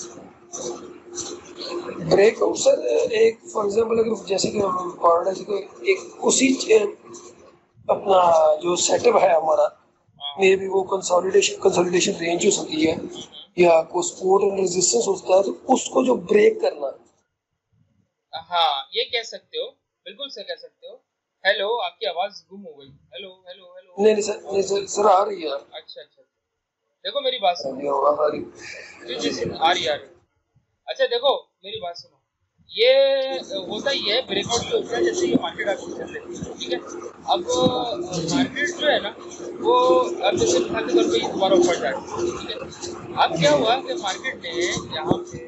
ब्रेकआउट सर एक फॉर एग्जांपल अगर जैसे कि एक उसी अपना जो सेटअप है हमारा मे बी वो कंसोलिडेशन कंसोलिडेशन रेंज हो सकती है या कोई सपोर्ट एंड रेजिस्टेंस होता है, तो उसको जो ब्रेक करना। हाँ ये कह सकते हो, बिल्कुल से कह सकते हो। हेलो आपकी आवाज गुम हो गई। हेलो हेलो हेलो नहीं नहीं सर, नहीं सर, सर आ रही है। अच्छा अच्छा देखो मेरी बात सुनो। जी जी आ रही आ रही। अच्छा देखो मेरी बात सुनो, ये होता ही है ब्रेकआउट जो होता है, जैसे ये मार्केट आपकी चल रही है, ठीक है। अब मार्केट जो है ना वो अब जैसे मिसाल के तौर पर ये दोबारा ऊपर जा रही है, ठीक है। अब क्या हुआ कि मार्केट ने यहाँ पे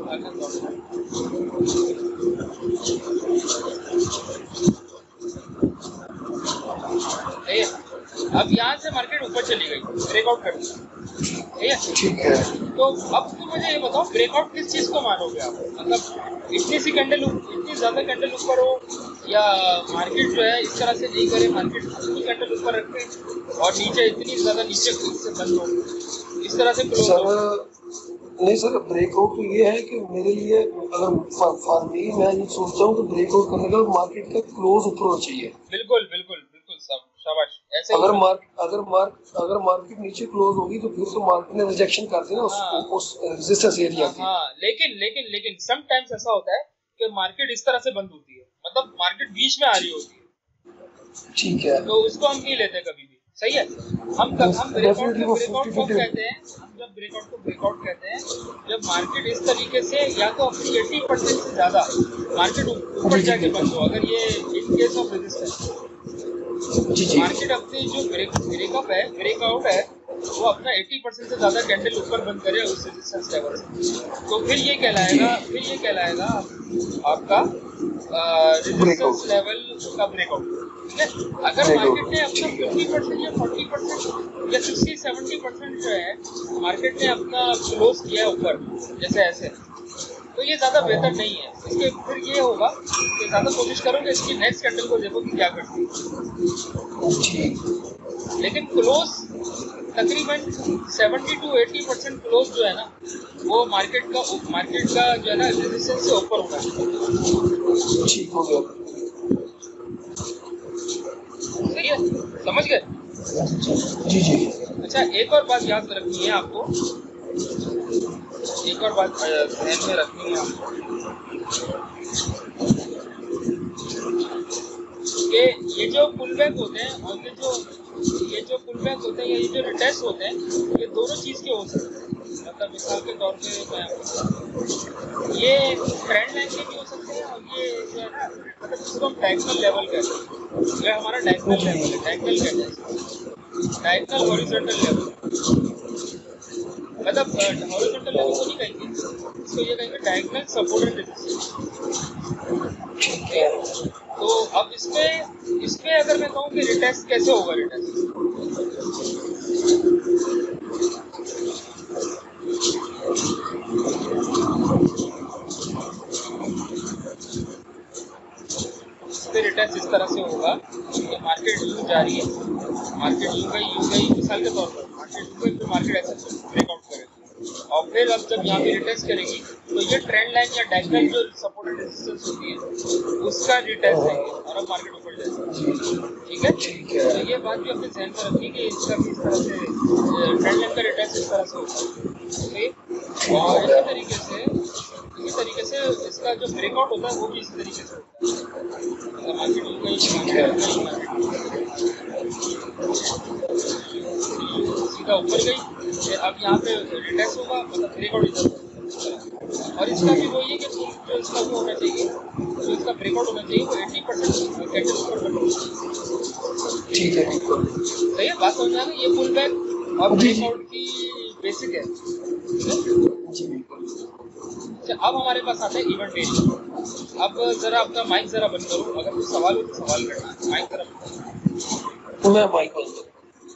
अब यहाँ से मार्केट ऊपर चली गई, ब्रेकआउट कर दिया, ठीक है। तो अब तो मुझे ये बताओ ब्रेकआउट किस चीज को मानोगे आप? मतलब इतनी सी कैंडल, इतनी ज्यादा कैंडल ऊपर हो, या मार्केट जो है इस तरह से नहीं करे, मार्केट इतनी कैंडल ऊपर रखे और नीचे इतनी ज्यादा नीचे से बंद हो, इस तरह से क्लोज हो? नहीं सर, ब्रेकआउट तो ये है कि मेरे लिए अगर फॉर मी मैं ये सोचता हूँ कि ब्रेकआउट करने का मार्केट का क्लोज ऊपर होना चाहिए। बिल्कुल बिल्कुल बिल्कुल सब शाबाश, ऐसे अगर मार्क अगर मार्क अगर मार्केट नीचे क्लोज होगी तो फिर तो मार्केट ने रिजेक्शन कर देना उस हाँ, उस रेजिस्टेंस एरिया की। हाँ, लेकिन लेकिन लेकिन समटाइम्स ऐसा होता है कि मार्केट इस तरह से बंद होती है, मतलब मार्केट बीच में आ रही होती है, ठीक है, तो उसको हम नहीं लेते कभी भी, सही है। हम कब हम ब्रेकआउट को ब्रेकआउट कब कहते हैं? हम जब ब्रेकआउट को ब्रेकआउट कहते हैं जब मार्केट इस तरीके से या तो अपनी अस्सी परसेंट से ज्यादा मार्केट ऊपर जाके बंद हो, अगर ये in case of resistance market अपनी जो ब्रेक ब्रेकअप है ब्रेकआउट है वो अपना अस्सी परसेंट से ज्यादा कैंडल ऊपर बंद करे उस रेजिस्टेंस लेवल से, तो फिर ये कहलाएगा फिर ये कहलाएगा आपका रेजिस्टेंस लेवल का ब्रेकआउट। ठीक है, अगर मार्केट ने अपना पचास परसेंट या चालीस परसेंट या साठ सत्तर परसेंट जो है मार्केट ने अपना क्लोज किया ऊपर जैसे ऐसे, तो ये ज्यादा बेहतर नहीं है। इसके फिर ये होगा कि ज्यादा कोशिश करो कि इसकी नेक्स्ट कैंडल को देखो कि क्या करती है, लेकिन क्लोज तकरीबन सत्तर टू अस्सी परसेंट क्लोज जो है ना वो मार्केट का मार्केट का जो है ना रेजिस्टेंस से ऊपर होगा। ठीक हो गया, सही है, समझ गए? जी जी। अच्छा, एक और बात याद रखनी है आपको, एक और बात ध्यान में रखनी है आपको कि ये जो पुल बैक होते हैं और ये जो ये जो पुल बैक होते हैं या ये जो रिटेस्ट होते हैं ये दोनों चीज के हो सकते हैं। मतलब मिसाल के तौर पे मैं ये ट्रेंड लाइन के भी हो सकते हैं और ये जो है ना मतलब जिसको हम डायगोनल लेवल कहते हैं, ये हमारा डायगोनल लेवल है, डायगोनल कहते हैं, डायगोनल हॉरिजॉन्टल लेवल, मतलब हॉरिजॉन्टल लेवल को नहीं कहेंगे, इसको ये कहेंगे डायगोनल सपोर्टेड रेजिस्टेंस। ठीक है, तो अब इसमें इसमें अगर मैं कहूँ कि रिटेस्ट कैसे होगा, रिटेस्ट इसमें रिटेस्ट इस तरह से होगा कि मार्केट यूं जा रही है, मार्केट यूं गई यूं गई मिसाल के तौर पर मार्केट यूं गई, फिर मार्केट ऐसे ब्रेकआउट करेगी और फिर अब जब यहाँ पे रिटेस्ट करेगी तो ये ट्रेंड लाइन या डायगोनल जो सपोर्टेड रेजिस्टेंस होती है उसका रिटेस्ट है और अब मार्केट ऊपर जाएगी। ठीक है, तो ये बात भी अपने ध्यान में रखिए कि इसका भी इस तरह से ट्रेंड लाइन का रिटेस्ट इस तरह से होता है। और इसी तरीके से इसी तरीके से इसका जो ब्रेकआउट होता है वो भी इसी तरीके से होता है, मार्केट ऊपर सीधा ऊपर गई, अब यहाँ पे रिटेस्ट होगा मतलब ब्रेकआउट इधर, और इसका भी वही है कि जो इसका वो होना चाहिए, जो इसका ब्रेकआउट होना चाहिए वो अस्सी परसेंट कैंडल ऊपर बनना। ठीक है, बिल्कुल सही है, बात समझ आ गई? ये पुल बैक और ब्रेकआउट की बेसिक है। जी बिल्कुल। अच्छा, अब हमारे पास आता है इवेंट एरिया। अब जरा अपना माइक जरा बंद करो, अगर कोई सवाल हो तो सवाल करना, माइक जरा बंद करो। मैं माइक बंद करूँ।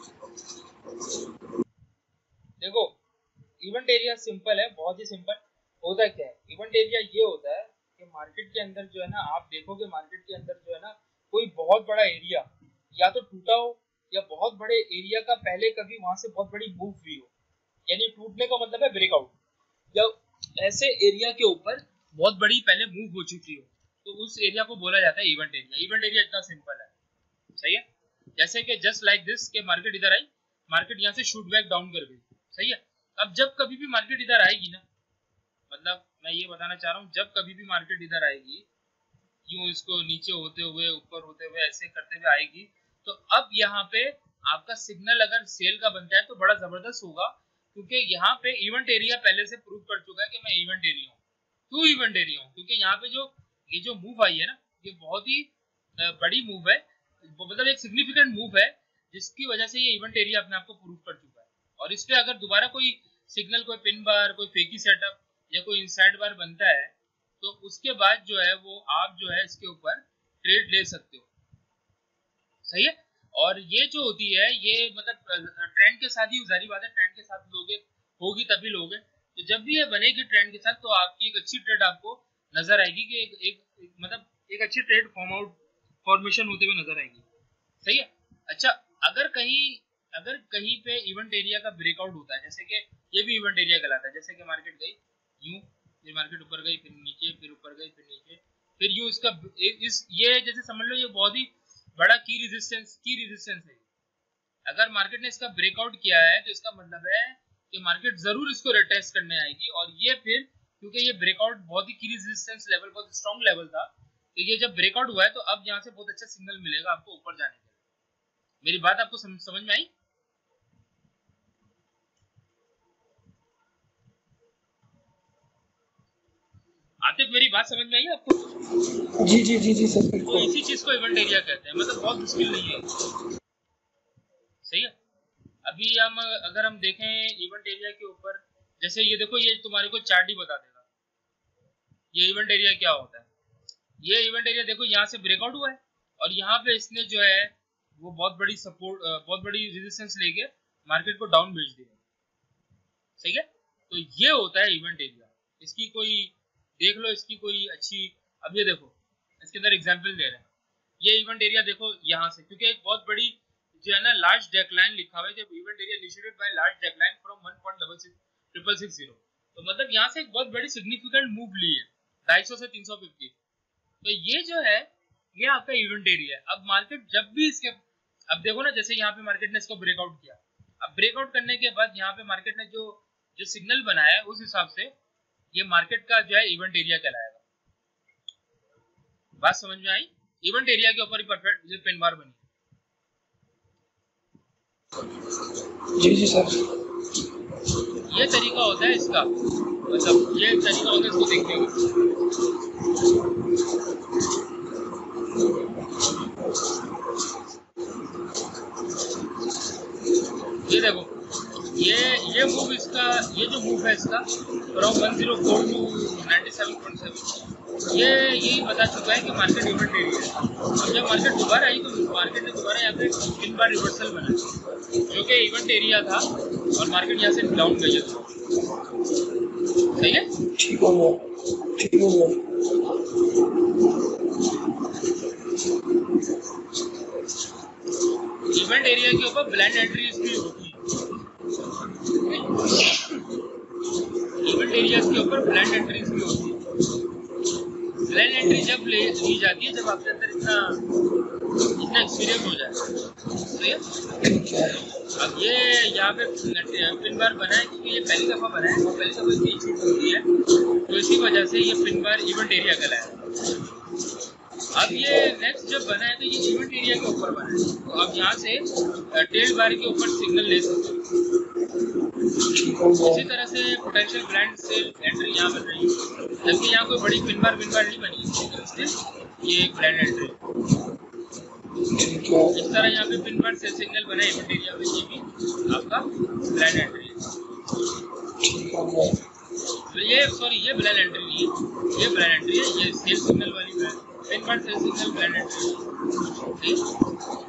देखो, इवेंट एरिया सिंपल है, बहुत ही सिंपल। होता क्या है इवेंट एरिया? ये होता है कि मार्केट के अंदर जो है ना, आप देखोगे मार्केट के अंदर जो है ना कोई बहुत बड़ा एरिया या तो टूटा हो या बहुत बड़े एरिया का पहले कभी वहां से बहुत बड़ी मूव हुई हो, यानी टूटने का मतलब है ब्रेकआउट, जब ऐसे एरिया के ऊपर बहुत बड़ी पहले मूव हो चुकी हो तो उस एरिया को बोला जाता है इवेंट एरिया। इवेंट एरिया इतना सिंपल है, सही है। जैसे कि जस्ट लाइक दिस के मार्केट इधर आई, मार्केट यहाँ से शूट बैक डाउन कर गई, सही है। अब जब कभी भी मार्केट इधर आएगी ना, मतलब मैं ये बताना चाह रहा हूँ, जब कभी भी मार्केट इधर आएगी यूं इसको नीचे होते हुए ऊपर होते हुए ऐसे करते हुए आएगी, तो अब यहाँ पे आपका सिग्नल अगर सेल का बनता है तो बड़ा जबरदस्त होगा, क्योंकि यहाँ पे इवेंट एरिया पहले से प्रूव कर चुका है कि मैं इवेंट एरिया हूँ। क्यों इवेंट एरिया हूँ? क्योंकि यहाँ पे जो ये जो मूव आई है ना, ये बहुत ही बड़ी मूव है, मतलब एक सिग्निफिकेंट मूव है, जिसकी वजह से ये इवेंट एरिया अपने आप को प्रूव कर चुका है। और इस पे अगर दोबारा कोई सिग्नल कोई पिन बार, कोई फेकी सेटअप या कोई इनसाइड बार बनता है तो उसके बाद जो है वो आप जो है इसके ऊपर ट्रेड ले सकते हो, सही है। और ये जो होती है ये मतलब ट्रेंड के साथ ही, जारी बात है ट्रेंड के साथ लोगे होगी तभी लोगे, तो जब भी ये बनेगी ट्रेंड के साथ तो आपकी एक अच्छी ट्रेड आपको नजर आएगी कि एक, एक, एक मतलब एक अच्छी ट्रेड फॉर्म आउट फॉर्मेशन होते हुए नजर आएगी, सही है। अच्छा, अगर कहीं अगर कहीं पे इवेंट एरिया का ब्रेकआउट होता है, जैसे कि ये भी इवेंट एरिया कहलाता है, जैसे कि मार्केट गई यूं, ये मार्केट ऊपर गई फिर नीचे, फिर ऊपर गई फिर नीचे, फिर यूं इसका इस ये जैसे समझ लो ये बहुत ही बड़ा की रेजिस्टेंस की रेजिस्टेंस है। अगर मार्केट ने इसका ब्रेकआउट किया है तो इसका मतलब है कि मार्केट जरूर इसको रिटेस्ट करने आएगी, और ये फिर क्योंकि ये ब्रेकआउट बहुत ही की रेजिस्टेंस लेवल, बहुत स्ट्रॉन्ग लेवल था, तो ये जब ब्रेकआउट हुआ है तो अब यहाँ से बहुत अच्छा सिग्नल मिलेगा आपको ऊपर जाने के लिए। मेरी बात आपको समझ, समझ में आई? आतिफ मेरी बात समझ में आई आपको? जी जी जी जी सर, तो इसी चीज को इवेंट एरिया कहते हैं, मतलब बहुत मुश्किल नहीं है, सही है। अभी हम अगर हम देखें इवेंट एरिया के ऊपर, जैसे ये देखो ये तुम्हारे को चार्ट ही बता देगा ये इवेंट एरिया क्या होता है। ये इवेंट एरिया देखो यहाँ से ब्रेकआउट हुआ है और यहाँ पे इसने जो है वो बहुत बड़ी सपोर्ट, बहुत बड़ी रेजिस्टेंस लेके मार्केट को डाउन भेज दिया, सही है। तो ये होता है इवेंट एरिया। इसकी कोई देख लो, इसकी कोई अच्छी, अब ये देखो इसके अंदर एग्जांपल दे रहे हैं, ये इवेंट एरिया देखो यहाँ से, क्योंकि एक बहुत बड़ी जो है ना लार्ज डेक्लाइन लिखा हुआ है, जब event area initiated by large decline from one point six six six zero, तो मतलब यहाँ से एक बहुत बड़ी सिग्निफिकेंट मूव ली है ढाई सौ से तीन सौ फिफ्टी, तो ये जो है ये आपका इवेंट एरिया है। अब मार्केट जब भी इसके, अब देखो ना जैसे यहाँ पे मार्केट ने इसको ब्रेकआउट किया, अब ब्रेकआउट करने के बाद यहाँ पे मार्केट ने जो जो सिग्नल बनाया है उस हिसाब से ये मार्केट का जो है इवेंट एरिया कहलाएगा। बात समझ में आई? इवेंट एरिया के ऊपर ही परफेक्ट ये पिन बार बनी। जी जी सर, ये तरीका होता है इसका, मतलब ये तरीका होता है इसको देखने का। ये देखो ये ये मूव इसका, ये जो मूव है इसका from one zero four to ninety seven point seven, ये यही बता चुका है कि मार्केट इवेंट एरिया है। अब जब मार्केट दोबारा आई तो मार्केट ने दोबारा यहाँ पे तीन बार रिवर्सल बनाया जो कि इवेंट एरिया था और मार्केट यहाँ से डाउन गई है, सही है। ठीक हो गया, ठीक हो गया। इवेंट एरिया के ऊपर ब्लाइंड एंट्रीज भी होती है, इवेंट एरियाज के ऊपर ब्लाइंड एंट्रीज भी होती है। ब्लाइंड एंट्री जब ले ली जाती है जब आपके अंदर इतना इतना एक्सपीरियंस हो जाए, सही है। अब ये यहाँ पे पिन बार बना है क्योंकि ये पहली दफा बना है और पहली दफा इसकी इच्छा होती है, तो इसी वजह से ये पिन बार इवेंट एरिया कहलाया। अब ये नेक्स्ट जब बना है तो ये इवेंट एरिया के ऊपर बना है, तो आप यहाँ से टेल बार के ऊपर सिग्नल ले सकते हो। इसी तरह से पोटेंशियल ब्लाइंड सेल एंट्री यहाँ बन रही है, जबकि यहाँ कोई बड़ी पिन बार पिन बार नहीं बनी है, ये एक ब्लाइंड एंट्री। इस तरह यहाँ पे पिन बार सेल सिग्नल बना है इवेंट एरिया में, ये भी आपका ब्लाइंड एंट्री है। ये सॉरी ये ब्लाइंड एंट्री नहीं है, ये ब्लाइंड एंट्री है, ये सेल सिग्नल वाली pin bar sell signal blind entry है।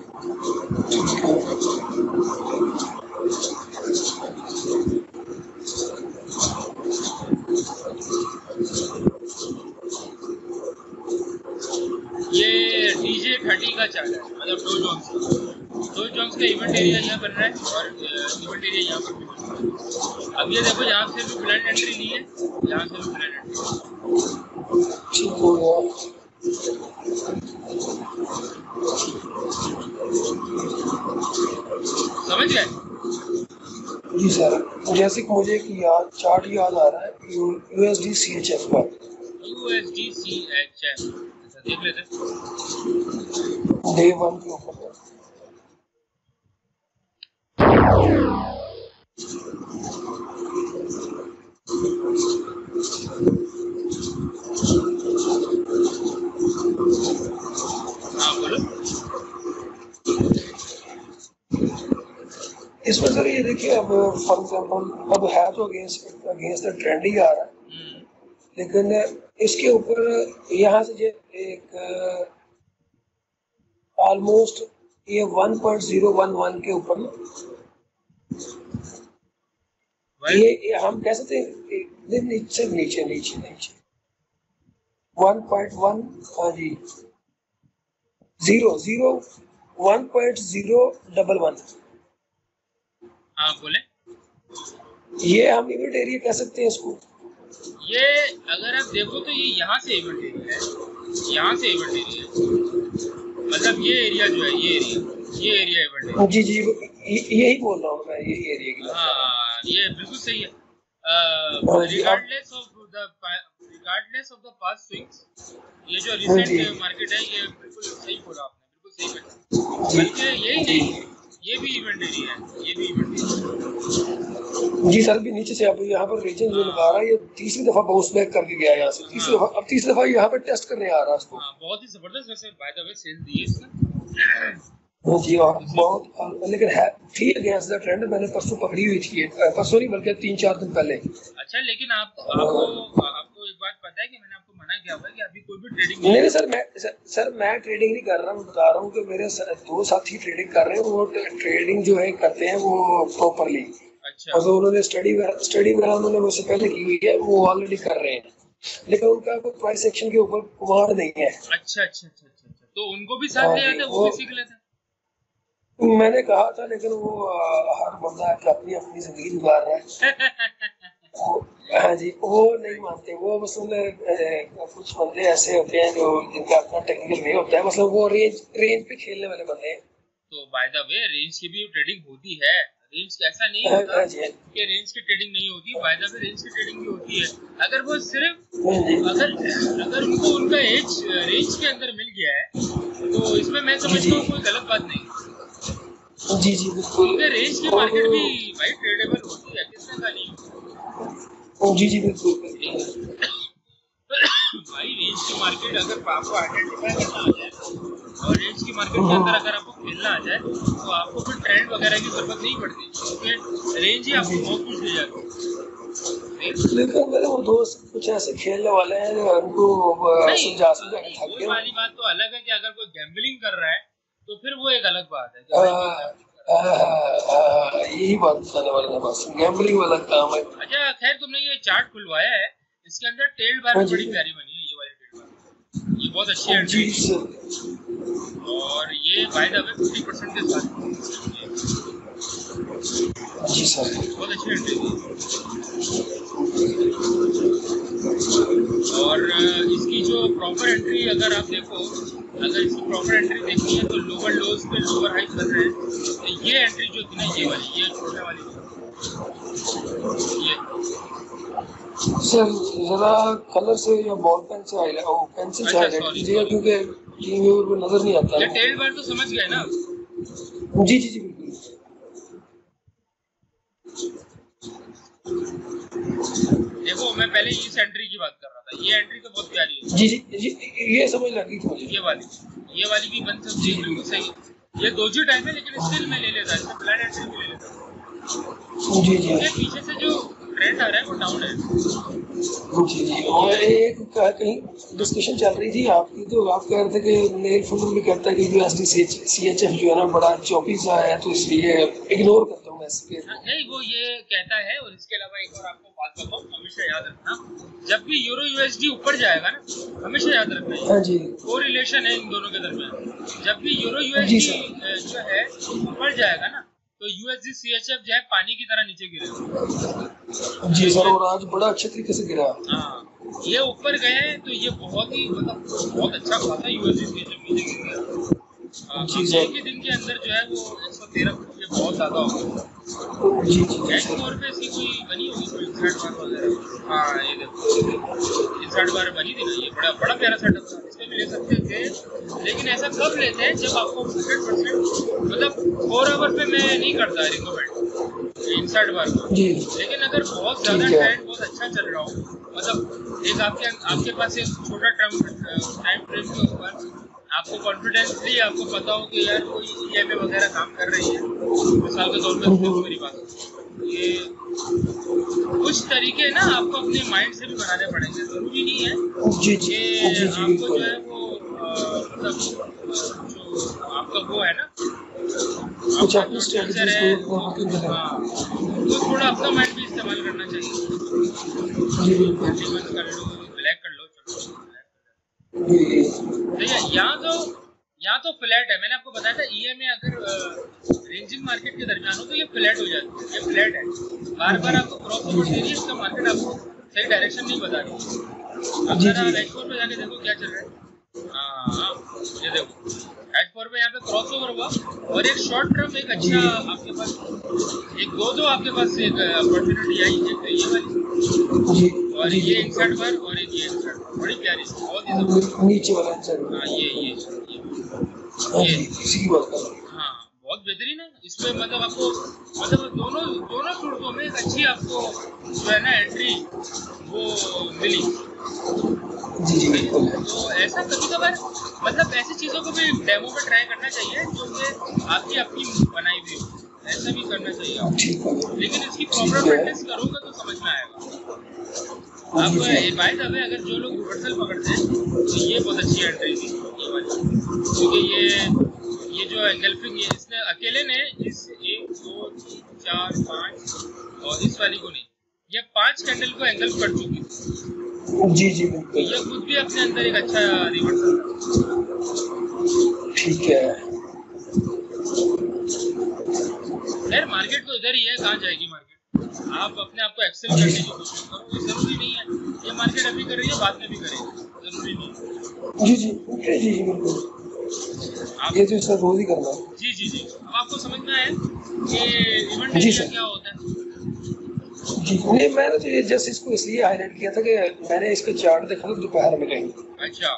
ये डीजे थर्टी का चार्ट है, मतलब डो जोन्स डो जोन्स का इवेंट एरिया यहाँ बन रहा है और इवेंट एरिया यहाँ पर भी बन रहा है। अब ये देखो यहाँ से भी ब्लाइंड एंट्री ली है, यहाँ से भी ब्लाइंड एंट्री, ठीक हो गया। समझ गए? जी सर, जैसे कि मुझे एक याद चार्ट याद आ रहा है यूएसडी सीएचएफ का, यूएसडी सीएचएफ देख लेते हैं। डे वन के ऊपर हाँ बोलो। इसमें सर ये देखिए, अब फॉर एग्जांपल अब है तो अगेंस्ट अगेंस्ट द ट्रेंड ही आ रहा है, हम्म, लेकिन इसके ऊपर यहाँ से जो एक ऑलमोस्ट ये one point zero one one के ऊपर ना, वन ये, ये हम कह सकते हैं ये नीचे नीचे नीचे नीचे वन पॉइंट वन, हाँ जी, zero zero one point zero double one, हाँ बोले। ये हम इवेंट एरिया कह सकते हैं इसको। ये अगर आप देखो तो ये यहाँ से इवेंट एरिया है, यहाँ से इवेंट एरिया है, मतलब ये एरिया जो है, ये एरिया ये एरिया इवेंट एरिया। जी जी, ये- यही बोल रहा हूँ मैं, यही एरिया की बात कर रहा हूँ। हाँ, ये बिल्कुल सही है। हाँ जी, अब regardless of the regardless of the past swings, ये जो हाँ जी रिसेंट मार्केट है, ये बिल्कुल सही बोला आपने, बिल्कुल सही बोला। जी बल्कि यही जी नहीं, ये भी इवेंट एरिया है, ये भी इवेंट एरिया जी सर, भी नीचे से अब यहाँ पर रीजन जो है। लगा रहा है, ये तीसरी दफा बाउंस बैक करके गया है यहाँ से, तीसरी हाँ दफा, अब तीसरी दफा यहाँ पर टेस्ट करने आ रहा है इसको। हाँ, बहुत ही जबरदस्त वैसे बाय द वे सेल दी है इसने। हाँ जी, और बहुत, लेकिन है थी अगेंस्ट द ट्रेंड, मैंने परसों पकड़ी हुई थी, परसों नहीं बल्कि तीन चार दिन पहले। अच्छा, लेकिन आप आपको आपको एक बात पता है कि मैंने आपको मना किया हुआ है कि अभी कोई भी ट्रेडिंग नहीं नहीं है। नहीं सर, मैं सर, सर मैं ट्रेडिंग नहीं कर रहा हूँ, बता रहा हूँ कि मेरे स- दो साथी ट्रेडिंग कर रहे हैं, वो ट्रेडिंग जो है करते हैं वो प्रॉपरली, अच्छा और जो उन्होंने स्टडी स्टडी वगैरह उन्होंने मुझसे पहले की हुई है, वो ऑलरेडी कर रहे हैं, लेकिन उनका कोई प्राइस एक्शन के ऊपर कमांड नहीं है। अच्छा अच्छा अच्छा अच्छा अच्छा, तो उनको भी साथ ले हाँ आते, जी, वो वो भी सीख लेते। मैंने कहा था, लेकिन वो आ, हर बंदा अपनी अपनी जिंदगी गुजार रहा है। वो- हाँ जी, वो नहीं मानते, वो बस उन्हें अ, कुछ बंदे ऐसे होते हैं जो जिनका अपना टेक्निकल वे होता है, मतलब वो रेंज रेंज पे खेलने वाले बंदे हैं। तो बाय द वे रेंज की भी ट्रेडिंग होती है, रेंज ऐसा नहीं हाँ होता हाँ जी, कि रेंज की ट्रेडिंग नहीं होती, बाय द वे रेंज की ट्रेडिंग भी होती है। अगर वो सिर्फ हाँ जी, अगर अगर उनको उनका एज रेंज के अंदर मिल गया है, तो इसमें मैं जी समझता जी हूँ कोई गलत बात नहीं है। जी जी बिल्कुल। क्योंकि रेंज की और मार्केट भी भाई ट्रेडेबल होती है, किसने कहा नहीं होती। जी जी बिल्कुल बिल्कुल। भाई रेंज की मार्केट अगर आपको आइडेंटिफाई करना आ जाए और रेंज की मार्केट के अंदर अगर आपको खेलना आ जाए, तो आपको फिर ट्रेंड वगैरह की जरूरत नहीं पड़ती, क्योंकि रेंज ही जी आपको जी, बहुत कुछ दे जाती है। लेकिन मेरे वो दोस्त कुछ ऐसे खेलने वाले हैं जो उनको अ, नहीं, समझा समझा के थक वो गए। वाली बात तो अलग है कि अगर कोई गैम्बलिंग कर रहा है तो फिर वो एक अलग बात है कि आ, भाई कोई gambling कर आ, आ, यही बात बताने वाला था, बस गैम्बलिंग वाला काम है। रहा है। अच्छा खैर, तुमने ये चार्ट खुलवाया है, इसके अंदर टेल्ड बार हाँ भी जी, बड़ी प्यारी बनी है, ये वाली टेल्ड बार, ये बहुत अच्छी एंट्री जी थी। सर, और ये by the way fifty percent के साथ जी सर, बहुत अच्छी एंट्री थी। और इसकी जो प्रॉपर एंट्री अगर आप देखो, अगर इसकी प्रॉपर एंट्री देखनी है तो लोअर लोज पे लोअर हाई कर रहे हैं, तो ये एंट्री जो थी ना, ये वाली, ये छोटे वाली ये सर जरा कलर से या बॉल पेन से हाईलाइट, ओ पेंसिल से अच्छा हाईलाइट सॉरी कीजिएगा, सॉरी क्योंकि टीम व्यूअर को नजर नहीं आता ये है। टेल बार तो समझ गए ना। जी जी जी बिल्कुल। देखो मैं पहले इस एंट्री की बात कर रहा था, ये एंट्री तो बहुत प्यारी है, जी जी जी, ये समझ लगी थी मुझे। ये वाली ये वाली भी बन सकती जी है, बिल्कुल सही। ये दो जी टाइप है, लेकिन स्टिल मैं ले लेता, इसमें ब्लड एंट्री भी ले लेता, जी जी क्योंकि पीछे से जो ट्रेंड आ रहा है वो डाउन है। जी जी, और एक का- कहीं डिस्कशन चल रही थी आपकी, तो आप कह रहे थे कि नेल फुंडर भी कहता है कि यूएसडी सी एच एफ जो है ना बड़ा चौपी सा है, तो इसलिए इग्नोर करता हूँ मैं इसके। हाँ, नहीं वो ये कहता है, और इसके अलावा एक और आपको बात बताऊं, हमेशा याद रखना, जब भी यूरो यूएसडी ऊपर जाएगा ना, हमेशा याद रखना हाँ ये जी को रिलेशन है इन दोनों के दरमियान। जब भी यूरो जी यूएसडी सर, जो है ऊपर जाएगा ना, तो यूएसडी सीएचएफ जो है पानी की तरह नीचे गिरेगा। जी सर, और आज बड़ा अच्छे तरीके से गिरा। हाँ, ये ऊपर गए तो ये बहुत ही मतलब बहुत अच्छा खासा यूएसडी सीएचएफ नीचे गिर गया। हाँ, जी अब सर, एक ही दिन के अंदर जो है वो एक सौ तेरह फुट, ये बहुत ज्यादा हो गया। जी जी जी कैश सर, फ्लोर पे इसकी कोई बनी होगी कोई इंसर्ट बार वगैरह। हाँ ये देखो इंसर्ट बार बनी थी ना, ये बड़ा बड़ा प्यारा सेटअप था, इसमें भी ले सकते थे, लेकिन ऐसा कब लेते हैं जब आपको हंड्रेड परसेंट मतलब फोर आवर पे मैं नहीं करता रिकमेंड इंसर्ट बार को। जी लेकिन अगर बहुत ज्यादा ठीक है, ट्रेंड बहुत अच्छा चल रहा हो, मतलब एक आपके आपके पास एक छोटा टाइम टाइम फ्रेम के ऊपर आपको कॉन्फिडेंसली आपको पता हो कि यार कोई ईएमए वगैरह काम कर रही है, मिसाल के तौर पर देखो मेरी बात, ये कुछ तरीके ना आपको अपने माइंड से भी बनाने पड़ेंगे, जरूरी नहीं है जी कि जी जी आपको जो बिल्कुल। है वो अ, मतलब अ, जो आपका वो है ना, कुछ आपका अपनी जो टीचर स्ट्रेटजीज है को वो, वर्किंग करें। हाँ, तो थोड़ा अपना माइंड भी इस्तेमाल करना चाहिए। जी बिल्कुल। एफ डी बंद कर लो, ब्लैक कर लो, चलो जी जी सही है। यहाँ तो यहाँ तो फ्लैट है, मैंने आपको बताया था ई एम ए अगर रेंजिंग मार्केट के दरमियान हो तो ये फ्लैट हो जाती है, ये फ्लैट है, बार बार आपको क्रॉस ओवर दे रही है, इसका मार्केट आपको सही डायरेक्शन नहीं बता रही है। अब जी जरा जी एच फोर पे जाके देखो क्या चल रहा है। हाँ, ये देखो एच फोर पे यहाँ पे क्रॉस ओवर हुआ और एक शॉर्ट टर्म एक अच्छा आपके पास, एक दो दो आपके पास एक अपॉर्चुनिटी आई, एक ये वाली जी और जी जी ये इंसर्ट बिल्कुल। पर और एक ये इंसर्ट पर, बड़ी प्यारी, बहुत ही जबरदस्त। नीचे वाला आंसर। हाँ ये ये ये हाँ ये जी इसी की बात कर रहा हूँ। हाँ बहुत बेहतरीन है। इसमें मतलब आपको मतलब दोनों दोनों सूरतों में एक अच्छी आपको जो है ना एंट्री वो मिली। जी जी बिल्कुल। तो ऐसा कभी कभार मतलब ऐसी चीज़ों को भी डेमो में ट्राई करना चाहिए जो कि आपकी अपनी बनाई हुई हो, ऐसा भी करना चाहिए आपको, ठीक है लेकिन इसकी ठीक प्रॉपर है। प्रैक्टिस करोगे तो समझ में आएगा। जी आप जी बाय द वे अगर जो लोग रिवर्सल पकड़ते हैं तो ये बहुत अच्छी एंट्री थी ये वाली, क्योंकि ये ये जो एंगल्फिंग ये इसने अकेले ने इस एक दो तीन चार पाँच और इस वाली को नहीं, ये पांच कैंडल को एंगल्फ कर चुकी थी, जी जी तो बिल्कुल। ये खुद भी अपने अंदर एक अच्छा रिवर्सल था। ठीक है। खैर मार्केट तो इधर ही है, कहाँ जाएगी मार्केट, आप अपने आप को एक्सेल जी करने की कोशिश करो, ये जरूरी नहीं है ये मार्केट अभी कर रही है बाद में भी करेगी, जरूरी नहीं है। जी जी जी जी बिल्कुल। आप ये तो सर रोज ही करना है। जी जी जी अब आपको समझ में आया कि इवेंट जी एरिया सर। क्या होता है। जी नहीं मैंने तो ये जस्ट इसको इसलिए हाईलाइट किया था कि मैंने इसका चार्ट देखा था दोपहर में कहीं, अच्छा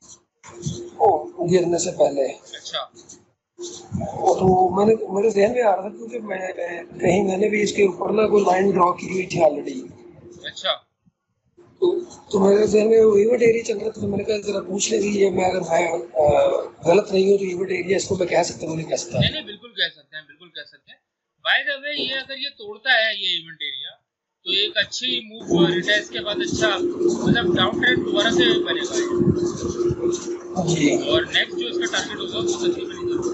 ओ गिरने से पहले, अच्छा और तो मैंने मेरे ध्यान में आ रहा था क्योंकि मैं कहीं मैंने भी इसके ऊपर ना कोई लाइन ड्रॉ की हुई थी ऑलरेडी, अच्छा तो तो मेरे ध्यान में वो इवेंट एरिया चल रहा था, तो मैंने कहा जरा पूछ ले ये मैं अगर मैं अ, गलत नहीं हूँ तो इवेंट एरिया इसको मैं कह सकता हूँ नहीं कह सकता। नहीं नहीं बिल्कुल कह सकते हैं, बिल्कुल कह सकते हैं। बाय द वे ये अगर ये तोड़ता है ये इवेंट एरिया तो एक अच्छी मूव रिटेस्ट के बाद अच्छा मतलब डाउन ट्रेंड दोबारा से बनेगा ये, जी और नेक्स्ट जो इसका टारगेट होगा वो तकरीबन इधर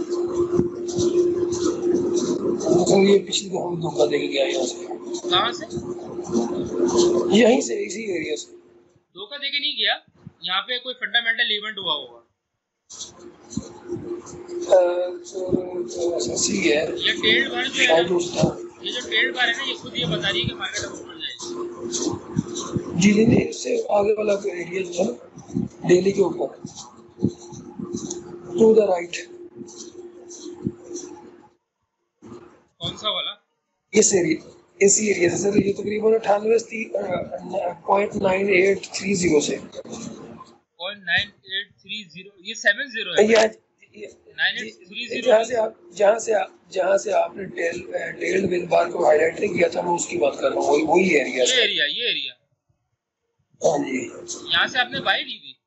तो ये पिछली दफा भी धोखा दे के गया यहाँ से, कहाँ से यहीं से इसी एरिया से धोखा देके नहीं गया, यहाँ पे कोई फंडामेंटल इवेंट हुआ होगा। ऐसी है ये टेल्ड बार जो है शायद ना, उसका। ये जो टेल्ड बार है ना ये खुद ये बता रही है कि मार्केट अब ऊपर जाएगी। जी जी नहीं इससे आगे वाला एरिया जो है ना डेली के ऊपर टू द राइट, कौन सा वाला? इस एरिया इसी एरिया से सर ये तकरीबन अठानवे point nine eight three zero से point nine eight three zero, ये सेवन जीरो है या नाइन एट थ्री जीरो। जहाँ से आप जहाँ से आप जहाँ से आपने टेल टेल्ड विद बार को हाईलाइट नहीं किया था मैं उसकी बात कर रहा हूँ, वही वही एरिया ये एरिया ये एरिया हाँ जी यहाँ से आपने बाई ली थी?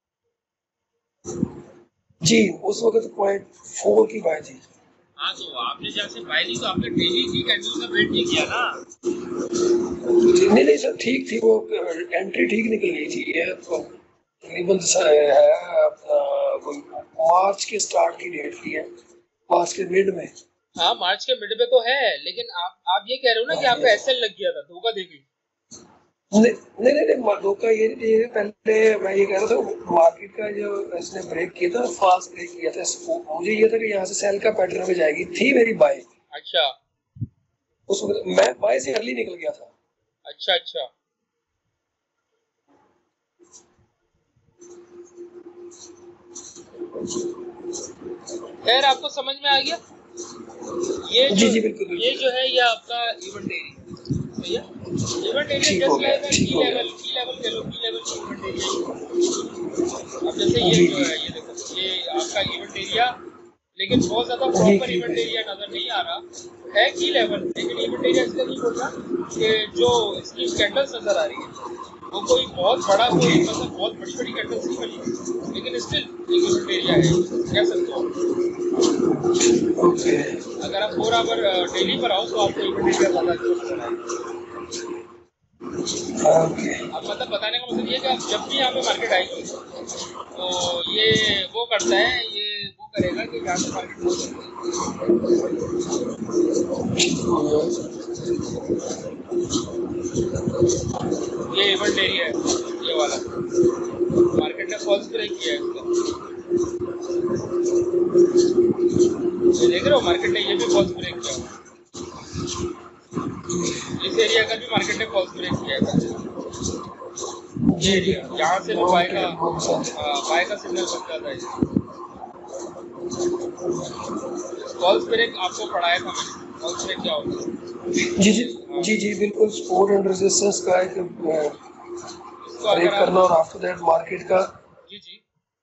जी उस वक्त पॉइंट फोर की बात थी। हाँ तो आपने जहाँ से बाई ली तो आपने डेली की कैंडल का वेट नहीं किया ना। नहीं नहीं सर ठीक थी वो एंट्री ठीक निकल गई थी, ये तकरीबन है अपना कोई मार्च के स्टार्ट की डेट की है, मार्च के मिड में। हाँ मार्च के मिड में तो है, लेकिन आप आप ये कह रहे हो ना कि आपका एसएल लग गया था, धोखा दे गई। नहीं नहीं नहीं धोखा ये नहीं, पहले मैं ये कह रहा था मार्केट का जो इसने ब्रेक किया था फास्ट ब्रेक किया था, मुझे ये था कि यहाँ से सेल का पैटर्न में जाएगी, थी मेरी बाय। अच्छा उस वक्त मैं बाय से अर्ली निकल गया था। अच्छा अच्छा खैर आपको समझ में आ गया ये जो जी जी बिल्कुल ये जो है ये आपका event area, event area just like key level key level कह लो की लेवल की इवेंट एरिया। अब जैसे ये जो है ये देखो ये आपका इवेंट एरिया, लेकिन बहुत ज्यादा प्रॉपर इवेंट एरिया नजर नहीं आ रहा है की लेवल, लेकिन इवेंट एरिया इसलिए नहीं बोल रहा कि जो इसकी कैंडल्स नजर आ रही है वो कोई बहुत बड़ा कोई मतलब बहुत बड़ी बड़ी कैंडल्स नहीं बनी, लेकिन स्टिल एक इवेंट एरिया है, कह सकते हो। ओके अगर आप फोर आवर डेली पर आओ तो आपको इवेंट एरिया ज़्यादा अच्छा नजर आएगा। ओके अब मतलब बताने का मतलब ये कि आप जब भी यहाँ पे मार्केट आएगी तो ये वो करता है, ये वो करेगा कि यहाँ से मार्केट हो सकती है। ये इवेंट एरिया है, ये वाला मार्केट ने फॉल्स ब्रेक किया है इसका, ये देख रहे हो, मार्केट ने ये भी फॉल्स ब्रेक किया, इस एरिया का भी मार्केट ने फॉल्स ब्रेक किया था। ये एरिया यहाँ से वो बाय का बाय का सिग्नल बन जाता है। फॉल्स ब्रेक आपको पढ़ाया था मैंने, फॉल्स ब्रेक क्या होता है? जी जी जी जी बिल्कुल, सपोर्ट एंड रेजिस्टेंस का एक ब्रेक करना और आफ्टर दैट मार्केट का। जी जी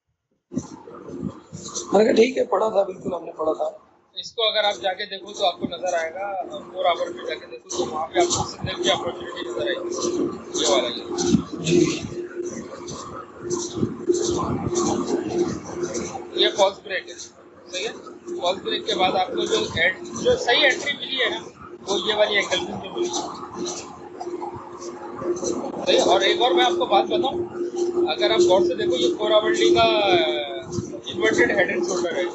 मैंने कहा ठीक है, पढ़ा था, बिल्कुल हमने पढ़ा था। इसको अगर आप जाके देखो तो आपको नजर आएगा, फोर आवर पे जाके देखो तो वहाँ पे आपको सिग्नल की अपॉर्चुनिटी नजर आएगी, ये वाला ये जी ये फॉल्स ब्रेक है, सही है। फॉल्स ब्रेक के बाद आपको जो एड जो सही एंट्री मिली है ना, वो ये वाली एंगल में मिली है, सही। और एक और मैं आपको बात बताऊं, अगर आप गौर से देखो, ये फोर आवर डी का इन्वर्टेड हेड एंड शोल्डर है।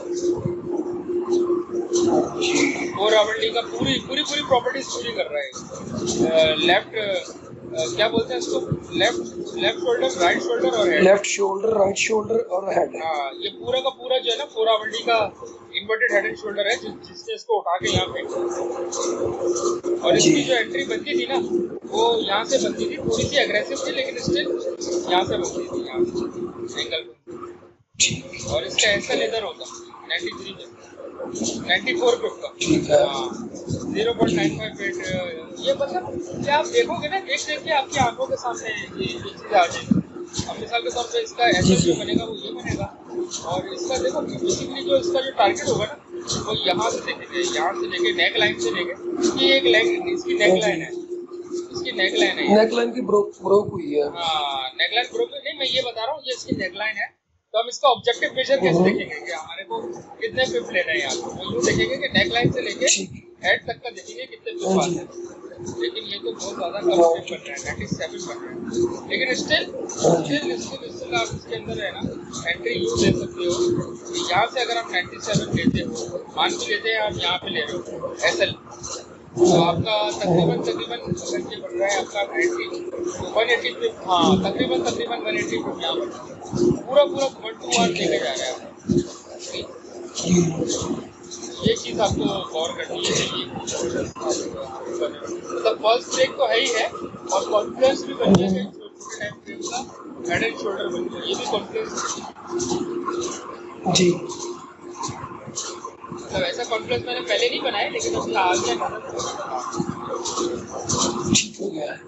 फोर आवर डी का पूरी पूरी पूरी प्रॉपर्टीज पूरी कर रहा है। लेफ्ट क्या बोलते हैं इसको, left left shoulder, right shoulder और head, left shoulder, right shoulder और हेड। हाँ, ये पूरा का पूरा जो है ना फोर आवर डी का इन्वर्टेड हेड एंड शोल्डर है, जिस, जिसने इसको उठा के यहाँ पे, और इसकी जो एंट्री बनती थी ना, वो यहाँ से बनती थी, थोड़ी सी एग्रेसिव थी, लेकिन स्टिल यहाँ से बनती थी, यहाँ से एंगल पे। और इसका ऐसा लेदर होता नाइन्टी थ्री पे, नाइन्टी फोर पे उसका, हाँ, zero point nine five eight. ये मतलब कि आप देखोगे ना, देख देख के आपकी आंखों के सामने ये ये चीज़ आ जाएगी। अब मिसाल के तौर पे इसका ऐसा जो बनेगा वो ये बनेगा, और इसका देखो बेसिकली जो इसका जो टारगेट होगा ना, वो यहाँ से देखेंगे, यहाँ से लेके नेक लाइन से लेके, ये एक लाइन इसकी नेक लाइन है, इसकी नेक लाइन है, नेक लाइन की ब्रोक ब्रोक हुई है। हाँ, नेक लाइन ब्रोक नहीं, मैं ये बता रहा हूँ, ये इसकी नेक लाइन है। तो हम इसका ऑब्जेक्टिव मेजर कैसे देखेंगे कि हमारे को कितने पिप लेना है यहाँ पे, वो यूँ देखेंगे कि नेक लाइन से लेके हेड तक का देखेंगे कितने पिप आते हैं, लेकिन ये तो बहुत ज़्यादा कम पिप बन रहा है, नाइन्टी सेवन बन रहा है, लेकिन स्टिल स्टिल स्टिल स्टिल आप इसके अंदर है ना एंट्री यूँ दे सकते हो कि यहाँ से अगर आप नाइन्टी सेवन लेते हो, मान के लेते हैं आप यहाँ पे ले रहे हो एस एल, तो आपका तकरीबन तकरीबन अगर ये बन रहा है आपका नाइन्टी वन एटी पे, हाँ तकरीबन तकरीबन वन एटी पे यहाँ पर पूरा पूरा वन टू वन लेके जा रहा है। ये चीज़ आपको गौर करनी है, मतलब फॉल्स ब्रेक तो है ही है, और कॉन्फ्लुएंस भी बन जाएगा, छोटे टाइम फ्रेम का हेड एंड शोल्डर बन गया, ये भी कॉन्फ्लुएंस जी। मतलब ऐसा कॉन्फ्लुएंस मैंने पहले नहीं बनाया, लेकिन उसका आ गया ठीक हो गया।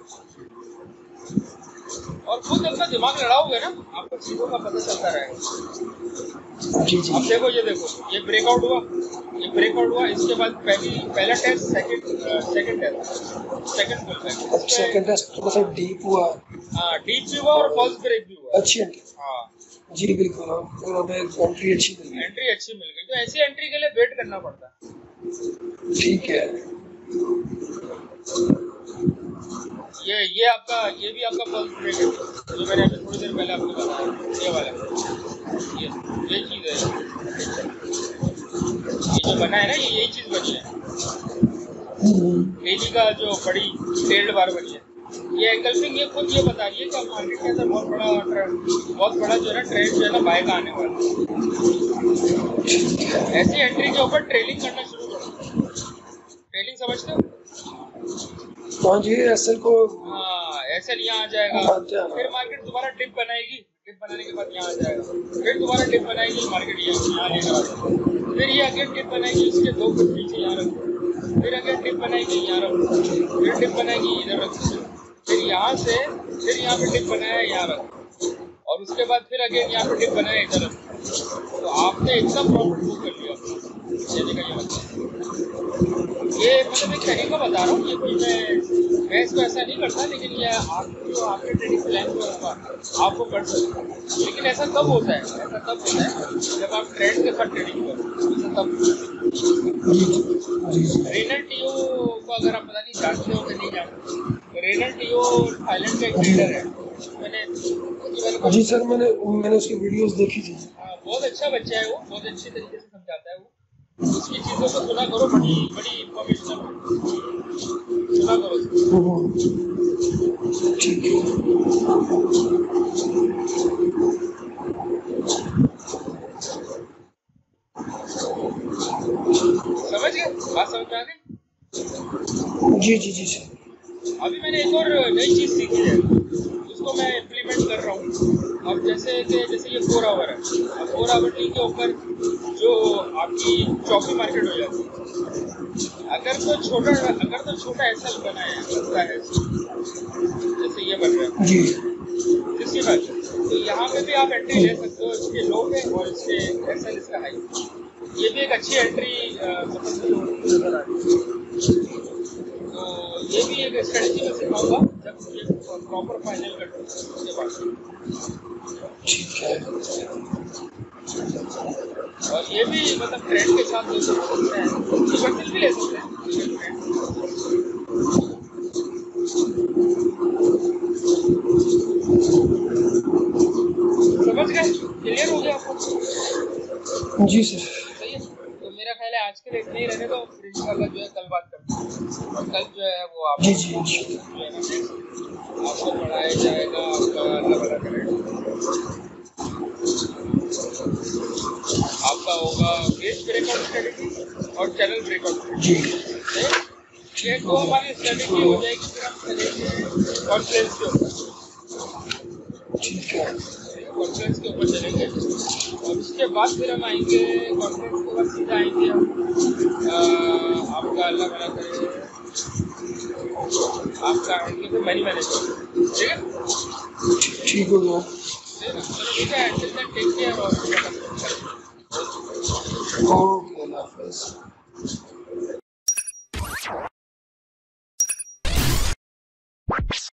और खुद अपना दिमाग लड़ाओगे ना, आपको चीज़ों का पता चलता रहेगा। जी जी। अब देखो, ये देखो, ये ब्रेकआउट हुआ, ये ब्रेकआउट हुआ, इसके बाद पहली पहला test, second second test, second pull back, second test थोड़ा सा डीप हुआ, हाँ डीप भी हुआ और फॉल्स ब्रेक भी हुआ, अच्छी एंट्री, हाँ जी बिल्कुल, और हमें एंट्री अच्छी मिल गई, एंट्री अच्छी मिल गई। तो ऐसी एंट्री के लिए वेट करना पड़ता है, ठीक है। ये ये आपका ये भी आपका फॉल्स ब्रेक है, जो मैंने अभी थोड़ी देर पहले आपको बताया, ये वाला, ये ये चीज़ है, ये जो बना है ना, ये यही चीज़ बनी है, डेली का जो बड़ी टेल्ड बार बनी है। ये एंगल्फिंग ये खुद ये बता रही है कि मार्केट के अंदर बहुत बड़ा बहुत बड़ा जो है ना ट्रेंड जो है ना बाय का आने वाला है। ऐसी एंट्री के ऊपर ट्रेलिंग करना शुरू करो, ट्रेलिंग समझते हो? हाँ जी, एसएल को, हाँ एसएल यहाँ आ जाएगा, फिर मार्केट दोबारा डिप बनाएगी, डिप बनाने के बाद यहाँ आ जाएगा, फिर दोबारा डिप बनाएगी, मार्केट यहाँ लेकर आ जाएगा, फिर ये अगेन डिप बनाएगी, इसके दो फुट पीछे यहाँ रखो, फिर अगेन डिप बनाएगी, यहाँ रखो, फिर डिप बनाएगी, इधर रखो, फिर यहाँ से फिर यहाँ पे डिप बनाया, यहाँ रखो, और उसके बाद फिर अगेन यहाँ पे डिप बनाया, इधर रखो। तो आपने एकदम प्रॉफिट बुक कर लिया। ये ये मतलब एक तरीका बता रहा हूँ, ये कोई मैं मैं इसको ऐसा नहीं करता, लेकिन ये आप जो आपके ट्रेडिंग प्लान में होगा आप वो कर सकते हो। लेकिन ऐसा कब होता है, ऐसा तब होता है जब आप ट्रेंड के साथ ट्रेडिंग करो, ऐसा तब। रेनल टीओ को अगर आप पता नहीं जानते हो कि नहीं जानते, रेनल टीओ थाईलैंड का एक ट्रेडर है। मैंने मैंने जी सर, मैंने मैंने उसकी वीडियोस देखी थी। हाँ, बहुत अच्छा बच्चा है वो, बहुत अच्छे तरीके से समझाता है वो। उसकी चीज़ों को सुना करो, बड़ी बड़ी इंफॉर्मेशन सुना करो। ठीक है। समझ गए, बात समझ में आ गई? जी जी जी सर। अभी मैंने एक और नई चीज़ सीखी है, उसको मैं इम्प्लीमेंट कर रहा हूँ। अब जैसे कि जैसे ये फोर आवर है, अब फोर आवर टी के ऊपर जो आपकी चौकी मार्केट हो जाती है, अगर तो छोटा अगर तो छोटा एस एल बना है, बनता है जैसे ये बन रहा है जी जिसकी बात है, तो यहाँ पे भी आप एंट्री ले सकते हो इसके लो पे और इसके एस एल इसका हाई। ये भी एक अच्छी एंट्री मतलब नजर आ रही है। तो ये भी एक स्ट्रेटजी में सिखाऊंगा जब ये प्रॉपर फाइनल कर दूँ उसके बाद। ठीक है। और ये भी मतलब ट्रेंड के साथ ले सकते हैं, रिवर्सल भी ले सकते हैं। समझ गए? क्लियर हो गया आपको? जी सर। सही है। तो मेरा ख्याल है आज के लिए इतना ही रहने दो, फिर इंशाल्लाह जो है कल बात करते हैं। और कल जो है वो आप जी जी जो है ना आपको पढ़ाया जाएगा, आपका अल्लाह भला करेगा। आपका होगा बेस ब्रेकआउट स्ट्रेटेजी और चैनल ब्रेकआउट जी। ये तो हमारी स्ट्रेटेजी हो जाएगी, फिर हम चलेंगे कॉन्फ्रेंस के ऊपर। ठीक है। कॉन्फ्रेंस के ऊपर चलेंगे और उसके बाद फिर हम आएंगे, कॉन्फ्रेंस के बाद सीधा आएंगे हम आ, आपका अल्लाह भला करे, आपका आएंगे फिर मनी मैनेजमेंट। ठीक है, ठीक हो गया। चलो ठीक है, टेक केयर और ओके, अल्लाह हाफिज़।